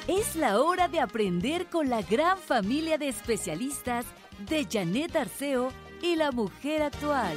Es la hora de aprender con la gran familia de especialistas de Janet Arceo y la mujer actual.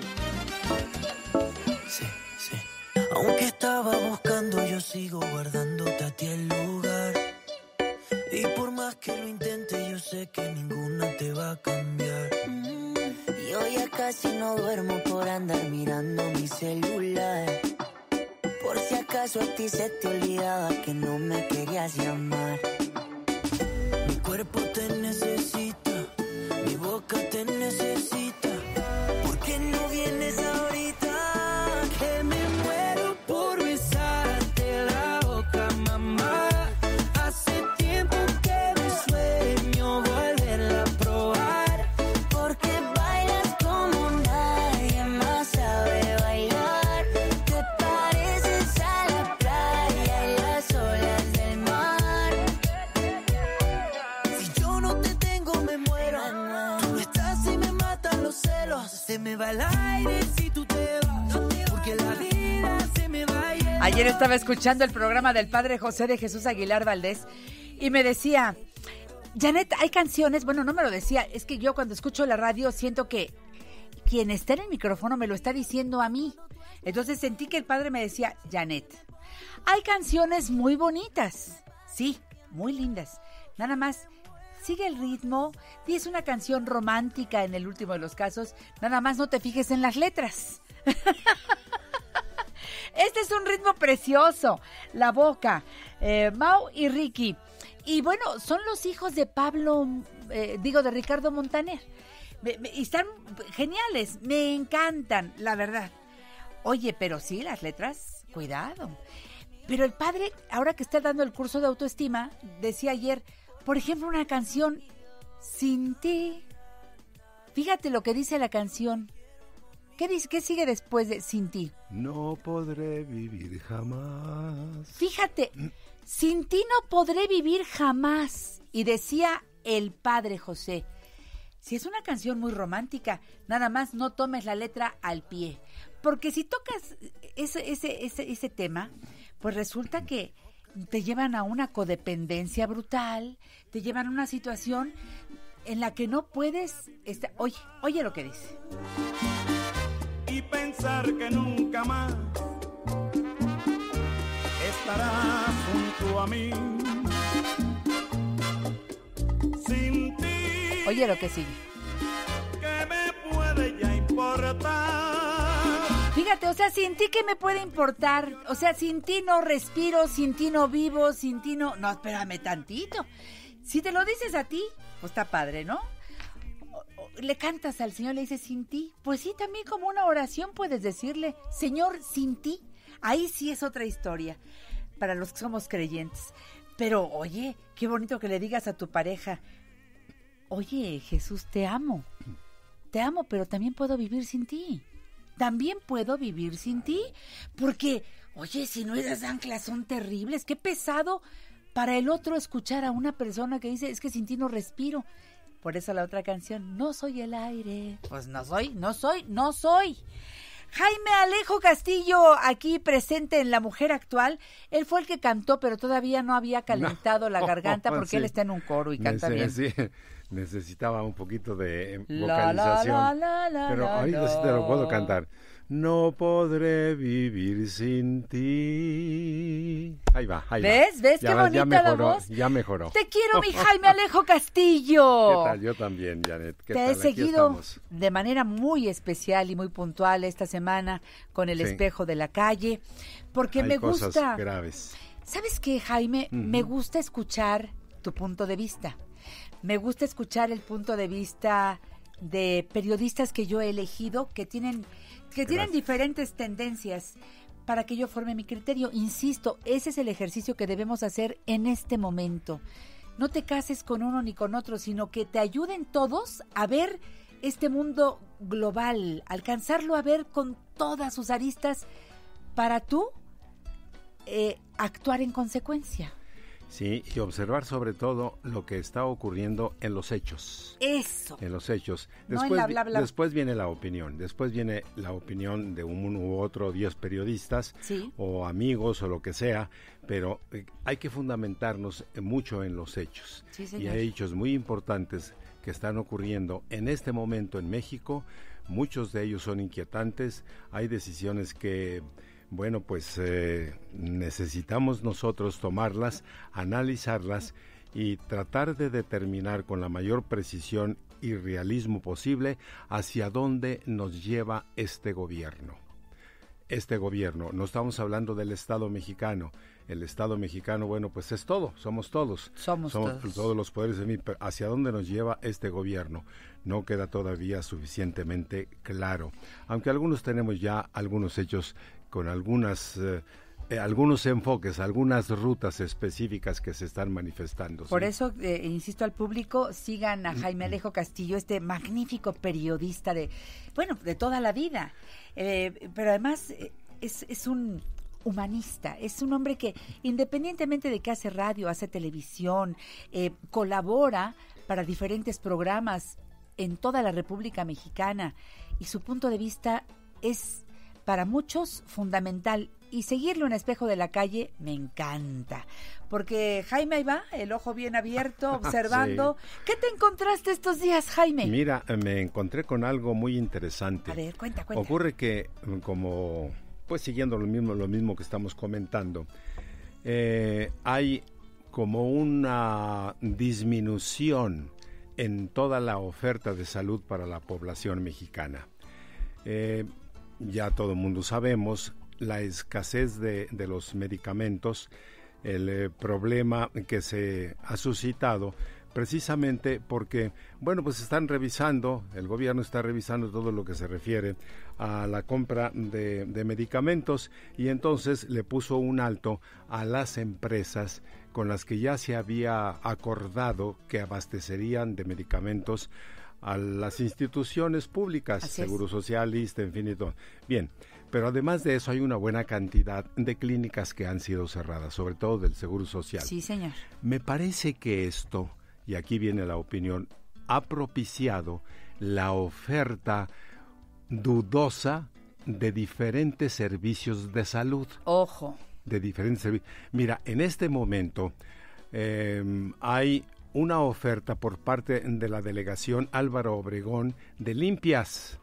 Sí. Aunque estaba buscando, yo sigo guardándote a ti el lugar. Y por más que lo intente, yo sé que ninguna te va a cambiar. Yo ya casi no duermo por andar mirando mi celular. Por si acaso a ti se te olvidaba que no me querías llamar. Mi cuerpo te necesita, mi boca te necesita. ¿Por qué no vienes ahorita? Que me muero por besarte la boca, mamá. Hace tiempo que me sueño volverla a probar. Porque bailas como nadie más sabe bailar. Te pareces a la playa y las olas del mar. Si yo no te tengo me muero. Tú no estás y me matan los celos. Se me va el aire si tú te vas. Porque la vida se me va a ir. Ayer estaba escuchando el programa del padre José de Jesús Aguilar Valdés y me decía, Janet, hay canciones, bueno, no me lo decía, es que yo cuando escucho la radio siento que quien está en el micrófono me lo está diciendo a mí. Entonces sentí que el padre me decía, Janet, hay canciones muy bonitas, sí, muy lindas, nada más sigue el ritmo, y es una canción romántica en el último de los casos, nada más no te fijes en las letras. Este es un ritmo precioso, La Boca, Mau y Ricky. Y bueno, son los hijos de de Ricardo Montaner. Y están geniales, me encantan, la verdad. Oye, pero sí, las letras, cuidado. Pero el padre, ahora que está dando el curso de autoestima, decía ayer, por ejemplo, una canción, Sin ti. Fíjate lo que dice la canción. ¿Qué dice? ¿Qué sigue después de Sin ti? No podré vivir jamás. Fíjate, sin ti no podré vivir jamás. Y decía el padre José, si es una canción muy romántica, nada más no tomes la letra al pie. Porque si tocas ese tema, pues resulta que te llevan a una codependencia brutal, te llevan a una situación en la que no puedes estar. Oye lo que dice. Y pensar que nunca más estarás junto a mí. Sin ti. Oye lo que sigue. ¿Qué me puede ya importar? Fíjate, o sea, sin ti ¿qué me puede importar? O sea, sin ti no respiro, sin ti no vivo, sin ti no... No, espérame tantito. Si te lo dices a ti, pues está padre, ¿no? Le cantas al Señor, le dices sin ti. Pues sí, también como una oración puedes decirle, Señor, sin ti. Ahí sí es otra historia para los que somos creyentes. Pero, oye, qué bonito que le digas a tu pareja, oye, Jesús, te amo, pero también puedo vivir sin ti. También puedo vivir sin ti. Porque, oye, si no esas anclas son terribles, qué pesado para el otro escuchar a una persona que dice, es que sin ti no respiro. Por eso la otra canción, no soy el aire. Pues no soy. Jaime Alejo Castillo, aquí presente en La Mujer Actual. Él fue el que cantó, pero todavía no había calentado la garganta porque sí, él está en un coro y canta bien. Sí, necesitaba un poquito de vocalización. Pero ahorita sí te lo puedo cantar. No podré vivir sin ti. Ahí va. ¿Ves? Qué bonita la voz. Ya mejoró. Te quiero, mi Jaime Alejo Castillo. ¿Qué tal? Yo también, Janet. ¿Qué Te tal? he seguido de manera muy especial y muy puntual esta semana con El Espejo de la Calle, porque hay me gusta. Cosas graves. ¿Sabes qué, Jaime? Me gusta escuchar tu punto de vista. Me gusta escuchar el punto de vista de periodistas que yo he elegido que tienen diferentes tendencias para que yo forme mi criterio. Insisto, ese es el ejercicio que debemos hacer en este momento. No te cases con uno ni con otro, sino que te ayuden todos a ver este mundo global, alcanzarlo a ver con todas sus aristas para tú actuar en consecuencia. Sí, y observar sobre todo lo que está ocurriendo en los hechos. Eso. En los hechos. No Después, en la bla, bla. Después viene la opinión. Después viene la opinión de uno u otro 10 periodistas, sí, o amigos o lo que sea, pero hay que fundamentarnos mucho en los hechos. Sí, y señor. hay hechos muy importantes que están ocurriendo en este momento en México. Muchos de ellos son inquietantes. Hay decisiones que... Bueno, pues necesitamos nosotros tomarlas, analizarlas y tratar de determinar con la mayor precisión y realismo posible hacia dónde nos lleva este gobierno. Este gobierno, no estamos hablando del Estado mexicano. El Estado mexicano, bueno, pues es todo, somos todos. Somos todos los poderes de mí. ¿Hacia dónde nos lleva este gobierno? No queda todavía suficientemente claro. Aunque algunos tenemos ya algunos hechos con algunos enfoques, algunas rutas específicas que se están manifestando. Por ¿sí? eso, insisto al público, sigan a Jaime Alejo Castillo, este magnífico periodista de toda la vida. Pero además es un humanista, es un hombre que independientemente de que hace radio, hace televisión, colabora para diferentes programas en toda la República Mexicana, y su punto de vista es para muchos fundamental, y seguirlo en Espejo de la Calle me encanta, porque Jaime ahí va, el ojo bien abierto, observando. Sí. ¿Qué te encontraste estos días, Jaime? Mira, me encontré con algo muy interesante. A ver, cuenta. Ocurre que, como, pues siguiendo lo mismo que estamos comentando, hay como una disminución en toda la oferta de salud para la población mexicana. Ya todo el mundo sabemos la escasez de los medicamentos, el problema que se ha suscitado precisamente porque, pues están revisando, el gobierno está revisando todo lo que se refiere a la compra de medicamentos, y entonces le puso un alto a las empresas con las que ya se había acordado que abastecerían de medicamentos a las instituciones públicas, Seguro Social, ISSSTE, en fin y todo. Bien, pero además de eso hay una buena cantidad de clínicas que han sido cerradas, sobre todo del Seguro Social. Sí, señor. Me parece que esto, y aquí viene la opinión, ha propiciado la oferta dudosa de diferentes servicios de salud. Ojo. De diferentes servicios. Mira, en este momento hay una oferta por parte de la delegación Álvaro Obregón de limpias.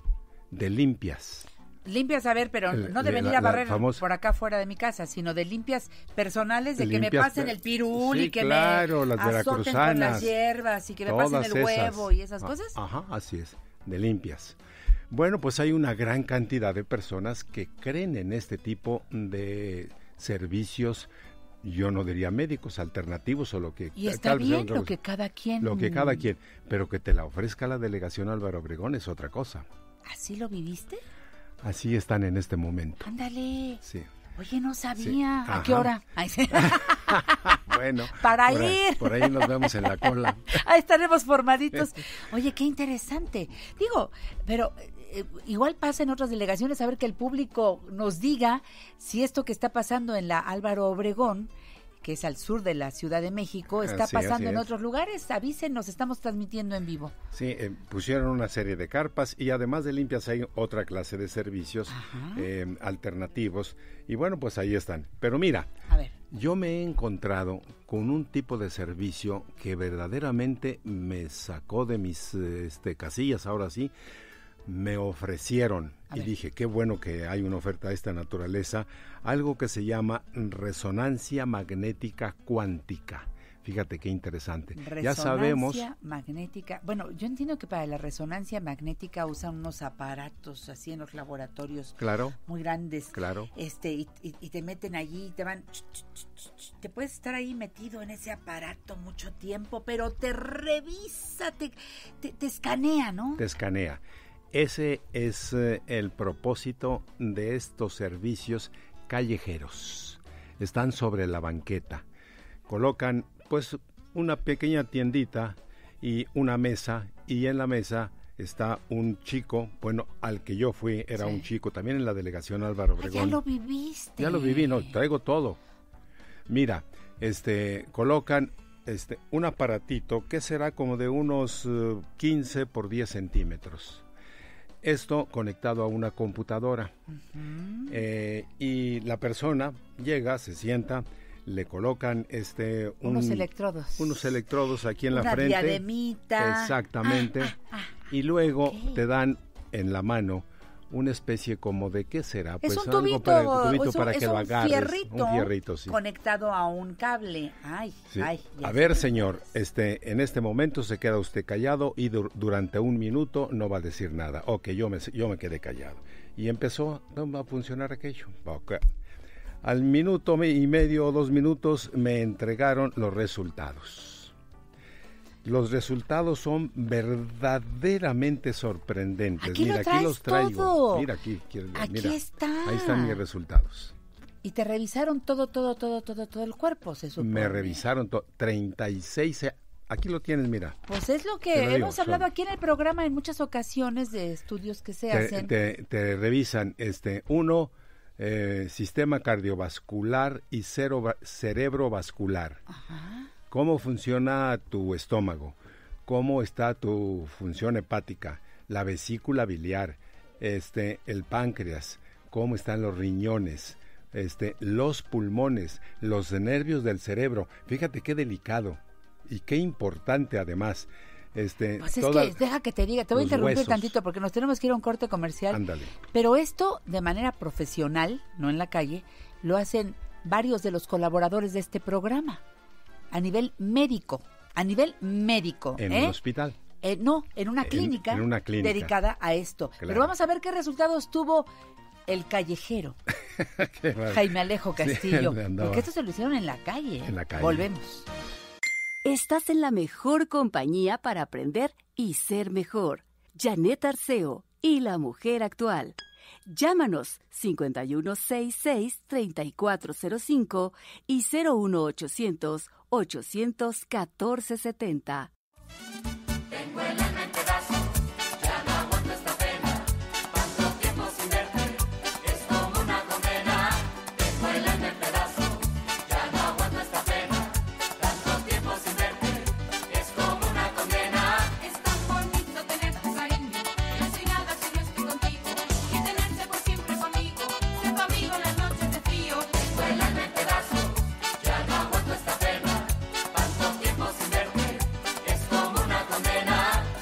Limpias, a ver, pero no de venir a barrer por acá fuera de mi casa, sino de limpias personales, de que me pasen el pirul, sí, y que claro, me azoten con las hierbas y que me pasen el huevo y esas cosas. Ajá, así es, de limpias. Bueno, pues hay una gran cantidad de personas que creen en este tipo de servicios. Yo no diría médicos, alternativos o lo que... Y está bien lo que cada quien... Lo que cada quien, pero que te la ofrezca la delegación Álvaro Obregón es otra cosa. ¿Así lo viviste? Así están en este momento. Ándale. Sí. Oye, no sabía. Sí. ¿A qué hora? Ay, sí. Bueno. Para ir. Por ahí nos vemos en la cola. Ahí estaremos formaditos. Oye, qué interesante. Digo, pero... igual pasa en otras delegaciones, a ver que el público nos diga si esto que está pasando en la Álvaro Obregón, que es al sur de la Ciudad de México, está pasando en otros lugares. Avísenos, estamos transmitiendo en vivo. Sí, pusieron una serie de carpas y además de limpias hay otra clase de servicios alternativos, y pues ahí están. Pero mira, a ver, yo me he encontrado con un tipo de servicio que verdaderamente me sacó de mis casillas, ahora sí. Me ofrecieron y dije, qué bueno que hay una oferta de esta naturaleza, algo que se llama resonancia magnética cuántica. Fíjate qué interesante. Ya sabemos. Resonancia magnética. Bueno, yo entiendo que para la resonancia magnética usan unos aparatos así en los laboratorios. Claro. Muy grandes. Claro. Y te meten allí y te van... Te puedes estar ahí metido en ese aparato mucho tiempo, pero te revisa, te escanea, ¿no? Te escanea. Ese es el propósito de estos servicios callejeros. Están sobre la banqueta. Colocan una pequeña tiendita y una mesa, y en la mesa está un chico, al que yo fui, era un chico, también en la delegación Álvaro Obregón. Ya lo viviste. Ya lo viví, traigo todo. Mira, colocan un aparatito que será como de unos 15 por 10 centímetros. Esto conectado a una computadora. Y la persona llega, se sienta, le colocan unos electrodos aquí en la frente. Una diademita. Exactamente. Y luego te dan en la mano una especie como de, ¿qué será? Pues es un tubito para que lo agarres. Un fierrito, sí. Conectado a un cable. Sí. A ver, señor, en este momento se queda usted callado y durante 1 minuto no va a decir nada. Ok, yo me quedé callado. Y empezó a funcionar aquello. Okay. Al minuto y medio o 2 minutos me entregaron los resultados. Los resultados son verdaderamente sorprendentes. Aquí los traigo. Todo. Mira aquí. Aquí está. Ahí están mis resultados. Y te revisaron todo el cuerpo, se supone. Me revisaron 36. Aquí lo tienes, mira. Pues es lo que hemos hablado aquí en el programa en muchas ocasiones de estudios que se hacen. Te revisan, sistema cardiovascular y cerebrovascular. Ajá. ¿Cómo funciona tu estómago? ¿Cómo está tu función hepática? La vesícula biliar, el páncreas, cómo están los riñones, los pulmones, los nervios del cerebro. Fíjate qué delicado y qué importante además. Pues es que, deja que te diga, te voy a interrumpir huesos. Tantito porque nos tenemos que ir a un corte comercial. Ándale. Pero esto de manera profesional, no en la calle, lo hacen varios de los colaboradores de este programa. A nivel médico. En un hospital. No, en una clínica. En una clínica. Dedicada a esto. Claro. Pero vamos a ver qué resultados tuvo el callejero. Jaime Alejo Castillo. Sí, porque esto se lo hicieron en la calle. En la calle. Volvemos. Estás en la mejor compañía para aprender y ser mejor. Janet Arceo y la mujer actual. Llámanos 5166-3405 y 01800-814-70. Tengo el alma en pedazos, ya no aguanto esta pena. Tanto tiempo sin verte, es como una condena. Tengo el alma en pedazos, ya no aguanto esta pena. Tanto tiempo sin verte, es como una condena. Es tan bonito tener tu cariño, yo no soy nada si no estoy contigo. Y tenerte por siempre conmigo, ser tu amigo en las noches de frío. Tengo el alma en pedazos, ya no aguanto esta pena. Tanto tiempo sin verte, es como una condena.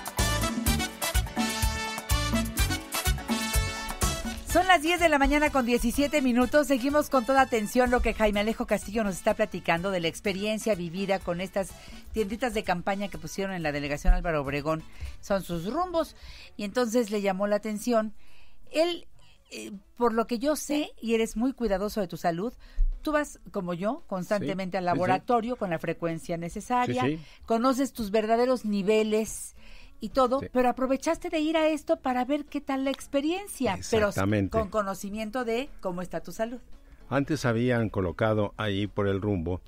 Son las 10 de la mañana con 17 minutos. Seguimos con toda atención lo que Jaime Alejo Castillo nos está platicando de la experiencia vivida con estas tienditas de campaña que pusieron en la delegación Álvaro Obregón. Son sus rumbos. Y entonces le llamó la atención. Él, por lo que yo sé, y eres muy cuidadoso de tu salud, tú vas, como yo, constantemente al laboratorio con la frecuencia necesaria. Sí. Conoces tus verdaderos niveles y todo, Sí. pero aprovechaste de ir a esto para ver qué tal la experiencia, pero Exactamente. con conocimiento de cómo está tu salud. Antes habían colocado ahí por el rumbo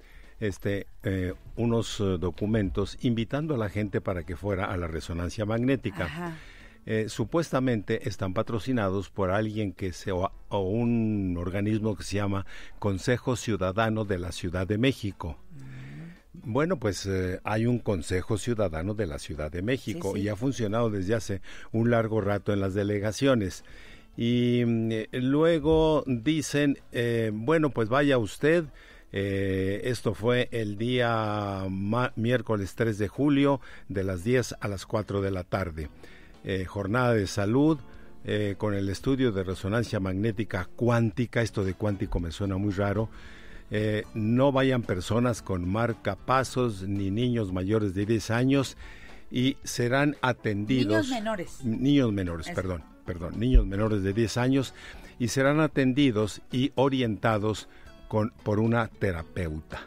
unos documentos invitando a la gente para que fuera a la resonancia magnética. Ajá. Supuestamente están patrocinados por alguien o un organismo que se llama Consejo Ciudadano de la Ciudad de México. Bueno, pues hay un Consejo Ciudadano de la Ciudad de México Sí. y ha funcionado desde hace un largo rato en las delegaciones. Y luego dicen, bueno, pues vaya usted, esto fue el día miércoles 3 de julio de las 10 a las 4 de la tarde. Jornada de salud con el estudio de resonancia magnética cuántica. Esto de cuántico me suena muy raro. No vayan personas con marcapasos ni niños mayores de 10 años y serán atendidos. Niños menores, Eso. perdón, niños menores de 10 años y serán atendidos y orientados por una terapeuta.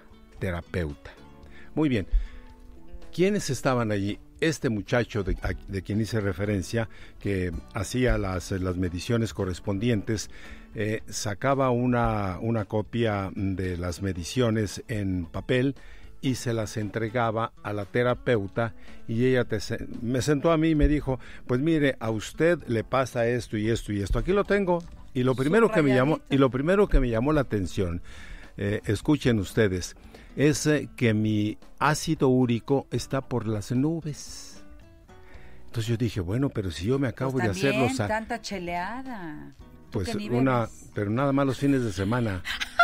Muy bien. ¿Quiénes estaban allí? Este muchacho de quien hice referencia, que hacía las mediciones correspondientes, sacaba una copia de las mediciones en papel y se las entregaba a la terapeuta y ella me sentó a mí y me dijo, pues mire, a usted le pasa esto y esto y esto. Aquí lo tengo. Y lo primero que me llamó la atención, escuchen ustedes, es que mi ácido úrico está por las nubes. Entonces yo dije, bueno, pero si yo me acabo de hacer los... tanta cheleada. Pues pero nada más los fines de semana.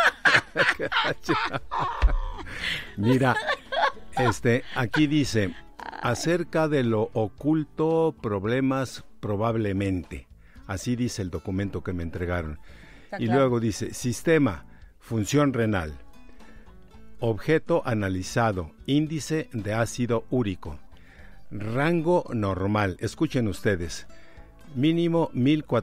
Mira, aquí dice, acerca de lo oculto, problemas probablemente. Así dice el documento que me entregaron. Y luego dice, sistema, función renal, objeto analizado, índice de ácido úrico, rango normal, escuchen ustedes, mínimo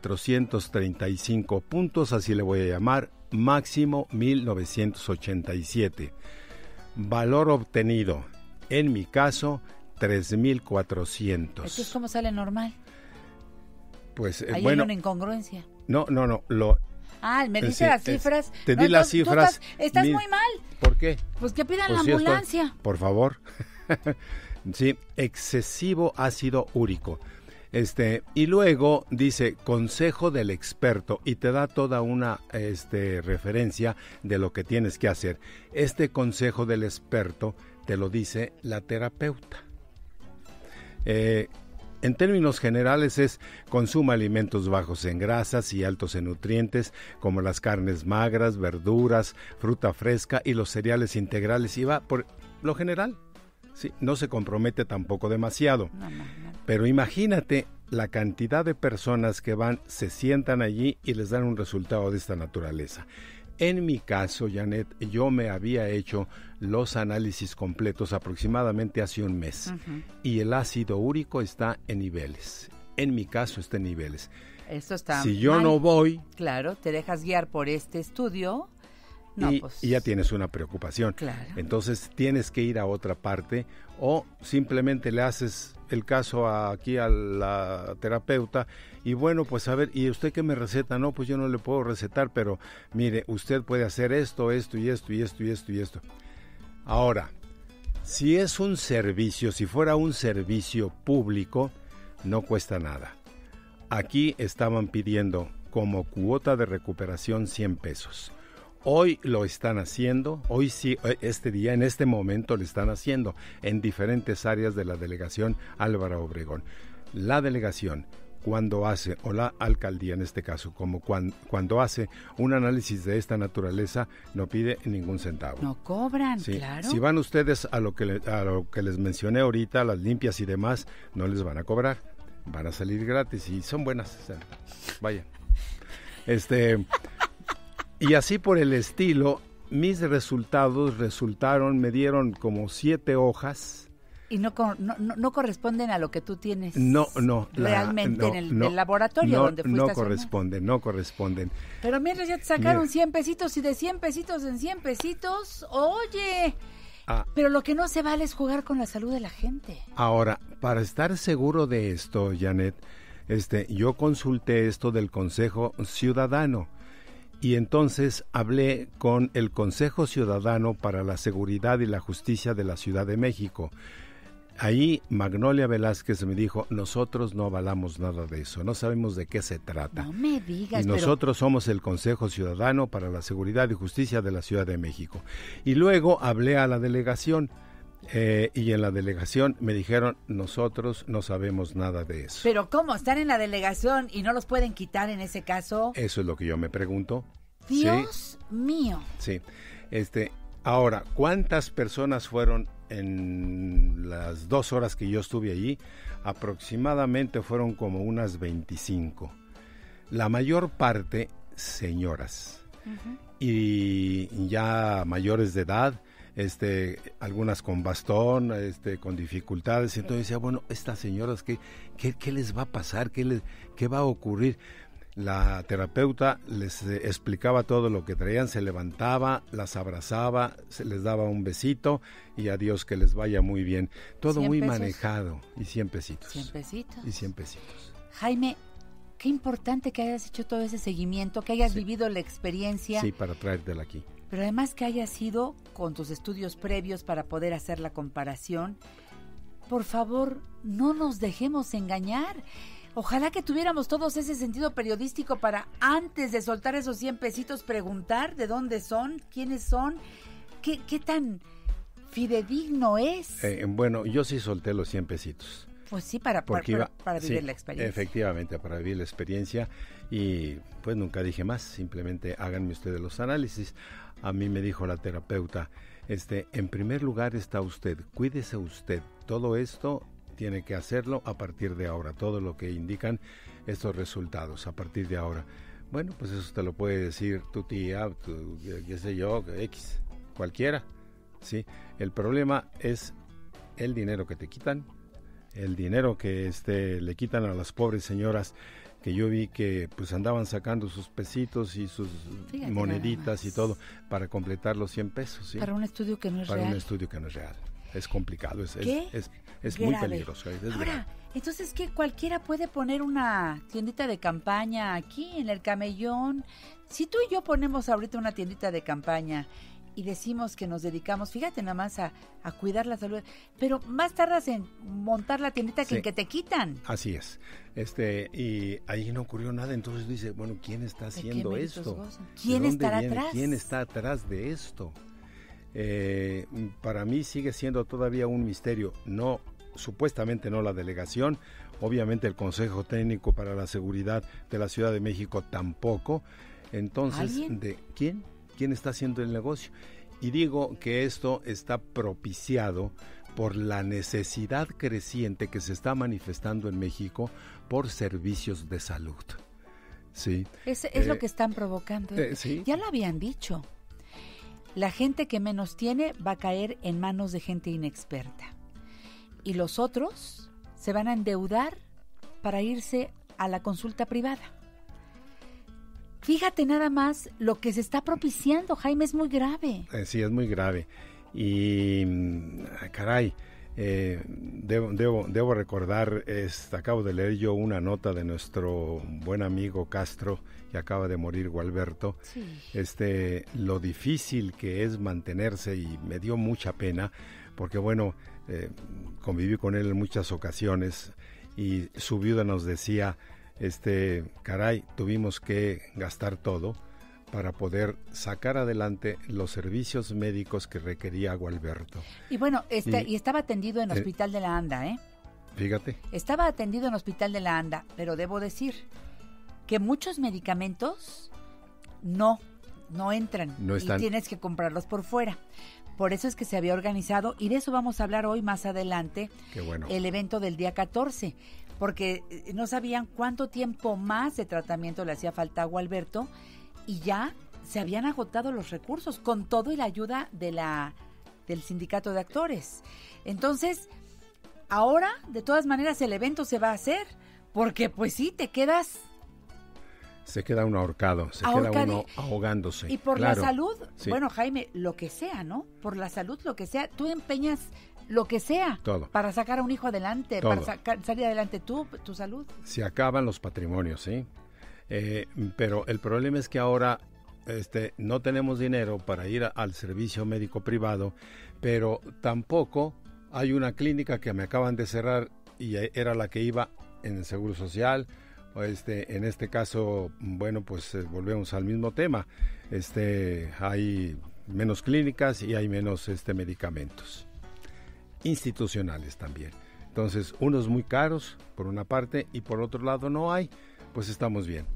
1435 puntos, así le voy a llamar, máximo 1987. Valor obtenido, en mi caso, 3400. ¿Esto es como sale normal? Pues hay una incongruencia. No, me dice las cifras. Te di las cifras. Estás muy mal. ¿Por qué? Pues que pidan la ambulancia. Por favor. Sí, excesivo ácido úrico. Y luego dice consejo del experto y te da toda una referencia de lo que tienes que hacer. Este consejo del experto te lo dice la terapeuta. En términos generales es consuma alimentos bajos en grasas y altos en nutrientes como las carnes magras, verduras, fruta fresca y los cereales integrales, y va por lo general. Sí, no se compromete tampoco demasiado. No. Pero imagínate la cantidad de personas que van, se sientan allí y les dan un resultado de esta naturaleza. En mi caso, Janet, yo me había hecho los análisis completos aproximadamente hace un mes. Y el ácido úrico está en niveles. En mi caso está en niveles. Esto está si yo no voy... Claro, te dejas guiar por este estudio... y ya tienes una preocupación. Claro. Entonces tienes que ir a otra parte o simplemente le haces el caso aquí a la terapeuta y bueno, pues a ver, ¿y usted qué me receta? No, pues yo no le puedo recetar, pero mire, usted puede hacer esto y esto y esto y esto. Ahora, si es un servicio, si fuera un servicio público, no cuesta nada. Aquí estaban pidiendo como cuota de recuperación 100 pesos. Hoy lo están haciendo, hoy sí, este día, en este momento lo están haciendo en diferentes áreas de la delegación Álvaro Obregón. La delegación, cuando hace, o la alcaldía en este caso, como cuando hace un análisis de esta naturaleza, no pide ningún centavo. No cobran, sí. Claro. Si van ustedes a lo que les mencioné ahorita, las limpias y demás, no les van a cobrar, van a salir gratis y son buenas. O sea, vaya. Y así por el estilo, mis resultados me dieron como 7 hojas. ¿Y no corresponden a lo que tú tienes no, realmente en el laboratorio donde fuiste? No corresponden. Pero mientras ya te sacaron 100 pesitos y de 100 pesitos en 100 pesitos, oye... Pero lo que no se vale es jugar con la salud de la gente. Ahora, para estar seguro de esto, Janet, yo consulté esto del Consejo Ciudadano. Y entonces hablé con el Consejo Ciudadano para la Seguridad y la Justicia de la Ciudad de México. Ahí Magnolia Velázquez me dijo, nosotros no avalamos nada de eso, no sabemos de qué se trata. No me digas. Y nosotros somos el Consejo Ciudadano para la Seguridad y Justicia de la Ciudad de México. Y luego hablé a la delegación. Y en la delegación me dijeron, nosotros no sabemos nada de eso. ¿Pero cómo? ¿Están en la delegación y no los pueden quitar en ese caso? Eso es lo que yo me pregunto. Dios mío. Sí. Ahora, ¿cuántas personas fueron en las 2 horas que yo estuve allí? Aproximadamente fueron como unas 25. La mayor parte, señoras. Y ya mayores de edad. Algunas con bastón, con dificultades, entonces decía, bueno, estas señoras, ¿qué les va a pasar? ¿Qué va a ocurrir? La terapeuta les explicaba todo lo que traían, se levantaba, las abrazaba, se les daba un besito y adiós, que les vaya muy bien. Todo muy manejado, y 100 pesitos. 100 pesitos. Y 100 pesitos. Jaime, qué importante que hayas hecho todo ese seguimiento, que hayas vivido la experiencia. Sí, para traértela aquí. Pero además que hayas ido con tus estudios previos para poder hacer la comparación. Por favor, no nos dejemos engañar. Ojalá que tuviéramos todos ese sentido periodístico para antes de soltar esos 100 pesitos preguntar de dónde son, quiénes son, qué tan fidedigno es. Bueno, yo sí solté los 100 pesitos. Pues sí, para vivir la experiencia. Efectivamente, para vivir la experiencia y pues nunca dije más, simplemente háganme ustedes los análisis. A mí me dijo la terapeuta, en primer lugar está usted, cuídese usted, todo esto tiene que hacerlo a partir de ahora, todo lo que indican estos resultados a partir de ahora. Bueno, pues eso te lo puede decir tu tía, qué sé yo, X, cualquiera, ¿sí? El problema es el dinero que te quitan, el dinero que le quitan a las pobres señoras que yo vi que pues andaban sacando sus pesitos y sus moneditas y todo para completar los 100 pesos. ¿Sí? Para un estudio que no es real. Para un estudio que no es real. Es complicado, es muy peligroso. Ahora, entonces, ¿qué? Cualquiera puede poner una tiendita de campaña aquí en el Camellón. Si tú y yo ponemos ahorita una tiendita de campaña y decimos que nos dedicamos, fíjate nada más a cuidar la salud, pero más tardas en montar la tiendita que en que te quitan. Así es. Y ahí no ocurrió nada, entonces dice, bueno, ¿quién está haciendo esto? ¿Quién estará atrás? ¿Quién está atrás de esto? Para mí sigue siendo todavía un misterio, no, supuestamente no la delegación, obviamente el Consejo Técnico para la Seguridad de la Ciudad de México tampoco, entonces, ¿de quién? ¿Quién está haciendo el negocio? Y digo que esto está propiciado por la necesidad creciente que se está manifestando en México por servicios de salud. Sí. Es lo que están provocando. Sí. Ya lo habían dicho. La gente que menos tiene va a caer en manos de gente inexperta. Y los otros se van a endeudar para irse a la consulta privada. Fíjate nada más lo que se está propiciando, Jaime, es muy grave. Sí, es muy grave. Y, caray, debo recordar, acabo de leer yo una nota de nuestro buen amigo Castro, que acaba de morir, Gualberto. Sí. Lo difícil que es mantenerse, y me dio mucha pena, porque bueno, conviví con él en muchas ocasiones, y su viuda nos decía, caray, tuvimos que gastar todo para poder sacar adelante los servicios médicos que requería Gualberto. Y bueno, y estaba atendido en Hospital de la Anda, Fíjate. Estaba atendido en Hospital de la Anda, pero debo decir que muchos medicamentos no entran, no están. Y tienes que comprarlos por fuera. Por eso es que se había organizado, y de eso vamos a hablar hoy más adelante, Qué bueno. El evento del día 14, porque no sabían cuánto tiempo más de tratamiento le hacía falta a Gualberto, y ya se habían agotado los recursos, con todo y la ayuda del sindicato de actores. Entonces, ahora, de todas maneras, el evento se va a hacer, porque pues sí, te quedas... Se queda uno ahorcado, queda uno ahogándose. Y por la salud, sí. Bueno, Jaime, lo que sea, ¿no? Por la salud, lo que sea, tú empeñas lo que sea. Todo. Para sacar a un hijo adelante, todo. Para salir adelante tu salud. Se acaban los patrimonios, ¿sí? Pero el problema es que ahora no tenemos dinero para ir al servicio médico privado, pero tampoco hay una clínica que me acaban de cerrar y era la que iba en el Seguro Social. En este caso, bueno, pues volvemos al mismo tema. Hay menos clínicas y hay menos medicamentos institucionales también. Entonces, unos muy caros por una parte y por otro lado no hay, pues estamos bien.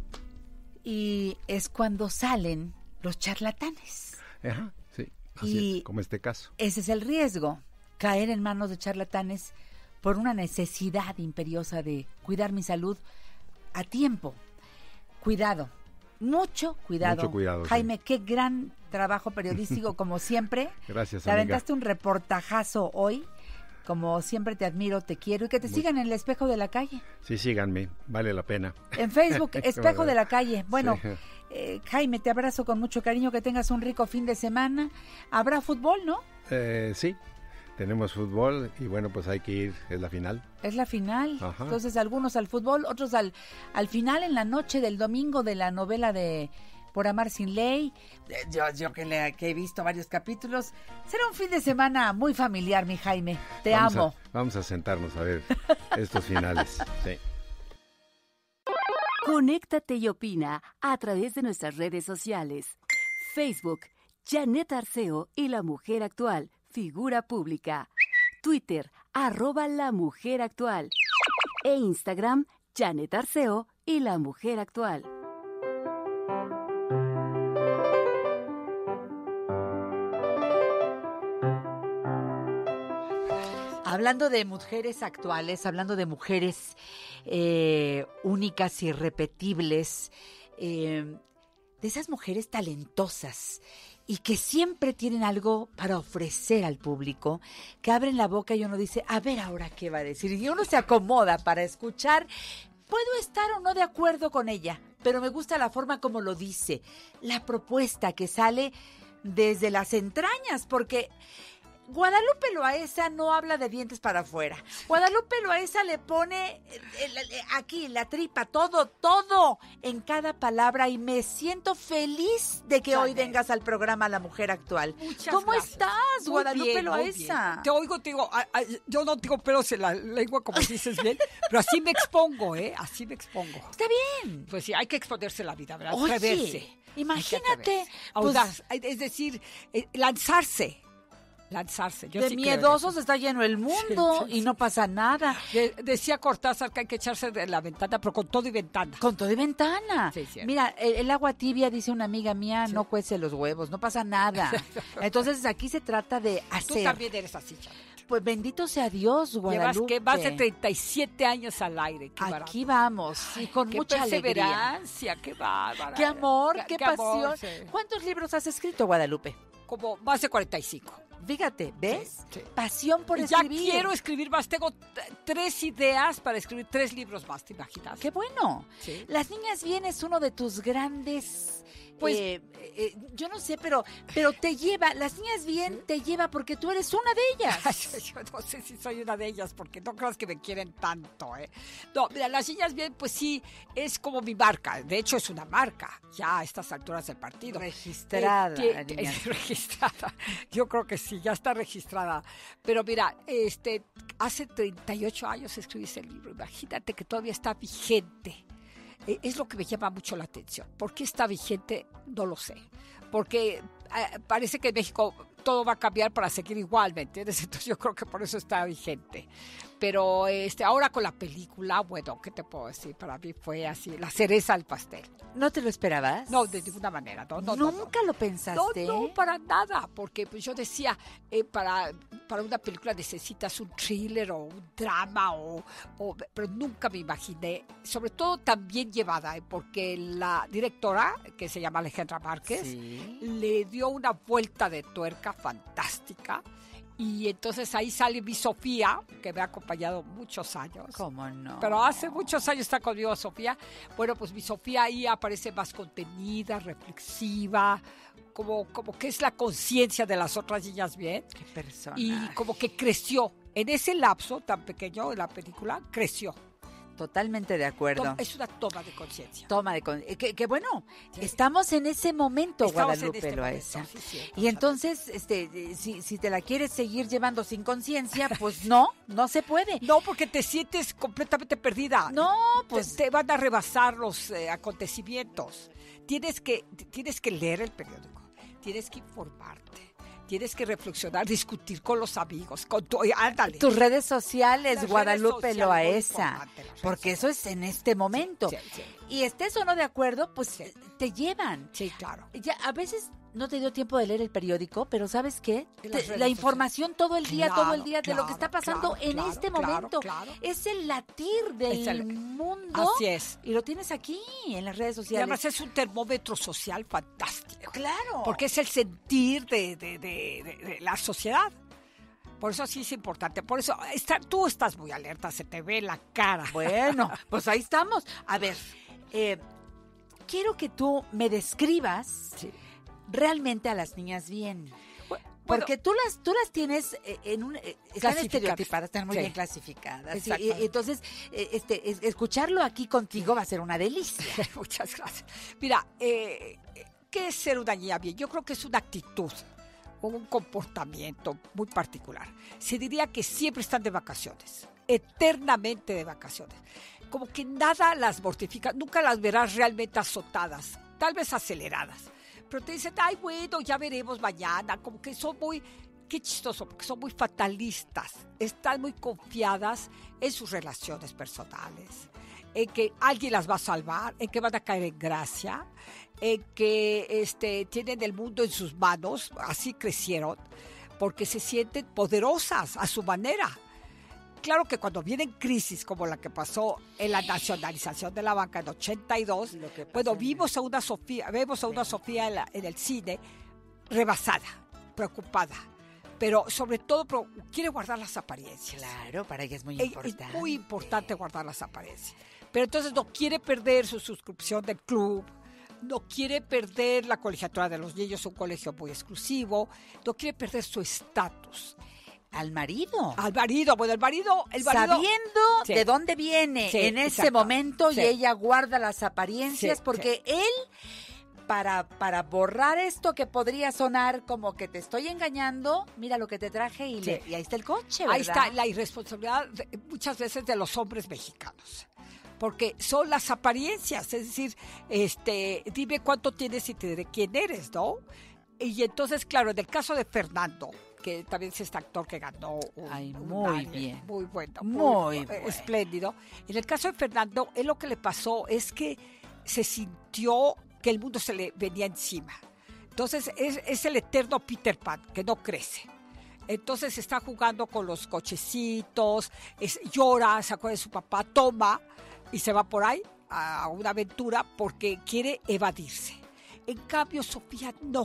Y es cuando salen los charlatanes. Ajá, sí, así es, como este caso. Ese es el riesgo, caer en manos de charlatanes por una necesidad imperiosa de cuidar mi salud a tiempo. Cuidado, mucho cuidado. Mucho cuidado, Jaime, sí. Qué gran trabajo periodístico, como siempre. Gracias, Te amiga. aventaste un reportajazo hoy. Como siempre te admiro, te quiero, y que te sigan en el Espejo de la Calle. Sí, síganme, vale la pena. En Facebook, Espejo de la Calle. Bueno, sí. Jaime, te abrazo con mucho cariño, que tengas un rico fin de semana. ¿Habrá fútbol, no? Sí, tenemos fútbol y bueno, pues hay que ir, es la final. Es la final. Ajá. Entonces algunos al fútbol, otros al final en la noche del domingo de la novela de Por Amar Sin Ley. Yo que he visto varios capítulos. Será un fin de semana muy familiar, mi Jaime. Te amo. Vamos a sentarnos a ver estos finales. Sí. Conéctate y opina a través de nuestras redes sociales. Facebook, Janet Arceo y la Mujer Actual, figura pública. Twitter, @La Mujer Actual. E Instagram, Janet Arceo y la Mujer Actual. Hablando de mujeres actuales, hablando de mujeres únicas, irrepetibles, de esas mujeres talentosas y que siempre tienen algo para ofrecer al público, que abren la boca y uno dice, a ver ahora qué va a decir, y uno se acomoda para escuchar. Puedo estar o no de acuerdo con ella, pero me gusta la forma como lo dice, la propuesta que sale desde las entrañas, porque Guadalupe Loaesa no habla de dientes para afuera. Guadalupe Loaesa le pone aquí la tripa, todo en cada palabra, y me siento feliz de que hoy vengas al programa La Mujer Actual. ¿Cómo gracias. Estás, Muy Guadalupe bien, Loaesa? Te oigo, te digo, yo no tengo pelos en la lengua, como dices bien, pero así me expongo, Así me expongo. Está bien. Pues sí, hay que exponerse la vida, ¿verdad? Oye, atreverse. Imagínate. Audaz, es decir, lanzarse. Yo de sí miedosos está lleno el mundo y no pasa nada. Decía Cortázar que hay que echarse de la ventana, pero con todo y ventana. Con todo y ventana. Sí, cierto. Mira, el agua tibia, dice una amiga mía, no cuece los huevos, no pasa nada. Entonces aquí se trata de hacer. Tú también eres así, Janet. Pues bendito sea Dios, Guadalupe. Llevas más de 37 años al aire. Qué aquí vamos, y con mucha perseverancia, qué bárbara. Qué amor, qué pasión. Amor, sí. ¿Cuántos libros has escrito, Guadalupe? Como más de 45. Fíjate, ¿ves? Sí. Pasión por ya escribir. Ya quiero escribir más. Tengo 3 ideas para escribir 3 libros más, ¿te imaginas? ¡Qué bueno! Sí. Las Niñas Bien es uno de tus grandes... Pues, yo no sé, pero te lleva, Las Niñas Bien te lleva porque tú eres una de ellas. Yo no sé si soy una de ellas, porque no creas que me quieren tanto, No, mira, Las Niñas Bien, pues sí, es como mi marca. De hecho, es una marca, ya a estas alturas del partido. Registrada. Registrada. Yo creo que sí, ya está registrada. Pero mira, hace 38 años escribí ese libro. Imagínate que todavía está vigente. Es lo que me llama mucho la atención. ¿Por qué está vigente? No lo sé. Porque parece que en México todo va a cambiar para seguir igual, ¿me entiendes? Entonces yo creo que por eso está vigente. Pero ahora con la película, bueno, ¿qué te puedo decir? Para mí fue así, la cereza al pastel. ¿No te lo esperabas? No, de ninguna manera. ¿Nunca lo pensaste? No, para nada. Porque pues yo decía, para una película necesitas un thriller o un drama, pero nunca me imaginé, sobre todo tan bien llevada, porque la directora, que se llama Alejandra Márquez, le dio una vuelta de tuerca fantástica. Y entonces ahí sale mi Sofía, que me ha acompañado muchos años. ¿Cómo no? Pero hace muchos años está conmigo Sofía. Bueno, pues mi Sofía ahí aparece más contenida, reflexiva, como que es la conciencia de las otras niñas bien. Qué persona. Y como que creció. En ese lapso tan pequeño de la película, creció. Totalmente de acuerdo. Es una toma de conciencia. Toma de conciencia. Que bueno, estamos en ese momento, Guadalupe Loaesa. Y entonces, si te la quieres seguir llevando sin conciencia, pues no se puede. No, porque te sientes completamente perdida. No, pues te van a rebasar los acontecimientos. Tienes que leer el periódico, tienes que informarte. Tienes que reflexionar, discutir con los amigos, ándale. Tus redes sociales, Las Guadalupe redes Loaesa, sociales, porque eso es en este momento. Sí. Y estés o no de acuerdo, pues te llevan. Sí, claro. Ya, a veces no te dio tiempo de leer el periódico, pero ¿sabes qué? La información todo el día de lo que está pasando en este momento. Claro. Es el latir del mundo. Así es. Y lo tienes aquí, en las redes Y sociales. además es un termómetro social fantástico. Claro. Porque es el sentir de la sociedad. Por eso sí es importante. Por eso tú estás muy alerta, se te ve la cara. Bueno, pues ahí estamos. A ver, quiero que tú me describas realmente a las niñas bien. Porque tú las tienes están estereotipadas, están muy bien clasificadas. Y entonces, escucharlo aquí contigo va a ser una delicia. Muchas gracias. Mira, ¿qué es ser una niña bien? Yo creo que es una actitud o un comportamiento muy particular. Se diría que siempre están de vacaciones. eternamente de vacaciones. Como que nada las mortifica, nunca las verás realmente azotadas, tal vez aceleradas. Pero te dicen, ay, bueno, ya veremos mañana, como que son muy, qué chistoso, porque son muy fatalistas, están muy confiadas en sus relaciones personales, en que alguien las va a salvar, en que van a caer en gracia, en que tienen el mundo en sus manos, así crecieron, porque se sienten poderosas a su manera. Claro que cuando vienen crisis como la que pasó en la nacionalización de la banca en 82, bueno, vemos a una Sofía en el cine rebasada, preocupada, pero sobre todo quiere guardar las apariencias. Claro, para ella es muy importante. Es muy importante guardar las apariencias. Pero entonces no quiere perder su suscripción del club, no quiere perder la colegiatura de los niños, un colegio muy exclusivo, no quiere perder su estatus. Al marido. Bueno, el marido sabiendo sí, de dónde viene en ese momento, y ella guarda las apariencias porque él, para borrar esto que podría sonar como que te estoy engañando, mira lo que te traje y ahí está el coche, ¿verdad? Ahí está la irresponsabilidad muchas veces de los hombres mexicanos. Porque son las apariencias, es decir, dime cuánto tienes y te diré quién eres, ¿no? Y entonces, claro, en el caso de Fernando, que también es este actor que ganó muy bien. Muy bueno. Muy bueno. Espléndido. En el caso de Fernando, él lo que le pasó es que se sintió que el mundo se le venía encima. Entonces, es el eterno Peter Pan, que no crece. Entonces, está jugando con los cochecitos, llora, se acuerda de su papá, toma y se va por ahí a una aventura porque quiere evadirse. En cambio, Sofía no.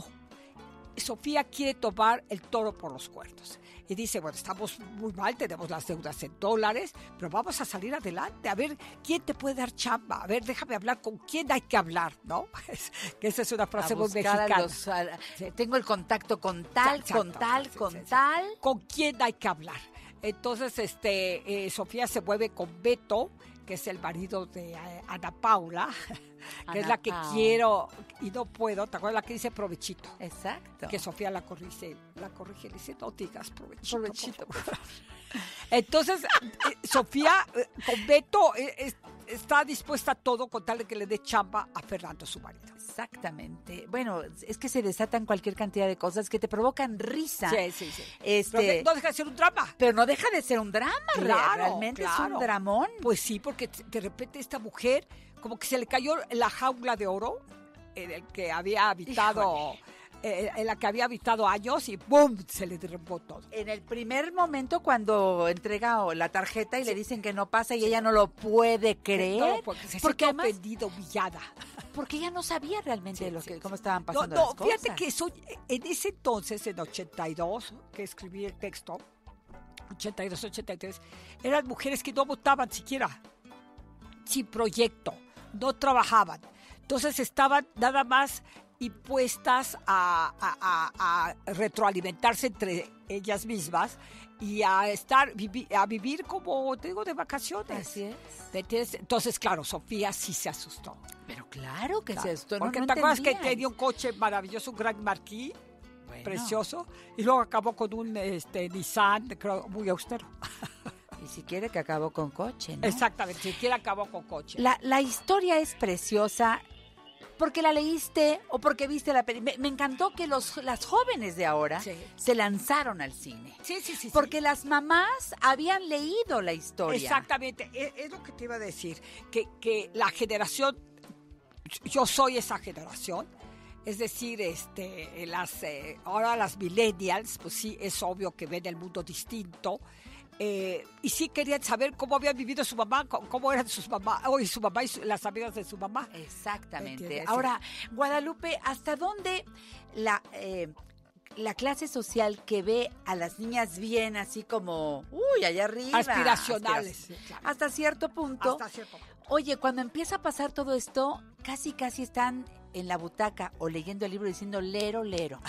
Sofía quiere tomar el toro por los cuernos y dice, bueno, estamos muy mal, tenemos las deudas en dólares, pero vamos a salir adelante, a ver quién te puede dar chamba, a ver, déjame hablar con quién hay que hablar, ¿no? Que esa es una frase muy mexicana. Tengo el contacto con tal, con tal. ¿Con quién hay que hablar? Entonces, Sofía se mueve con Beto, que es el marido de Ana Paula, que es la que quiero y no puedo. ¿Te acuerdas la que dice provechito? Exacto. Que Sofía la corrige y le dice, no digas provechito. Por favor. Entonces, Sofía con Beto está dispuesta a todo con tal de que le dé chamba a Fernando, su marido. Exactamente. Bueno, es que se desatan cualquier cantidad de cosas que te provocan risa. Sí. Pero no deja de ser un drama. Pero no deja de ser un drama. Claro, realmente es un dramón. Pues sí, porque de repente esta mujer como que se le cayó la jaula de oro en el que había habitado... en la que había habitado años y ¡bum! Se le derrumbó todo. En el primer momento cuando entrega la tarjeta y le dicen que no pasa y ella no lo puede creer. No, porque además, ofendida, humillada. Porque ella no sabía realmente cómo estaban pasando las cosas. Fíjate que en ese entonces, en 82, que escribí el texto, 82, 83, eran mujeres que no votaban siquiera, sin proyecto, no trabajaban. Entonces estaban nada más impuestas a retroalimentarse entre ellas mismas y a vivir como, te digo, de vacaciones. Así es. Entonces, claro, Sofía sí se asustó. Pero claro que se asustó. Porque no te acuerdas que entendía. tenía un coche maravilloso, un Grand Marquis, precioso, y luego acabó con un Nissan, creo, muy austero. Y si quiere que acabó con coche, ¿no? Exactamente, si quiere acabó con coche. La historia es preciosa. Porque la leíste o porque viste la película. Me encantó que las jóvenes de ahora se lanzaron al cine. Sí. Porque las mamás habían leído la historia. Exactamente, es lo que te iba a decir, que la generación, yo soy esa generación, es decir, ahora las millennials, pues sí, es obvio que ven el mundo distinto. Y sí querían saber cómo habían vivido su mamá, cómo eran sus mamás, y su mamá y las amigas de su mamá. Exactamente. Ahora, Guadalupe, ¿hasta dónde la clase social que ve a las niñas bien así como, allá arriba? Aspiracionales. Claro. Hasta cierto punto. Oye, cuando empieza a pasar todo esto, casi están en la butaca o leyendo el libro diciendo lero.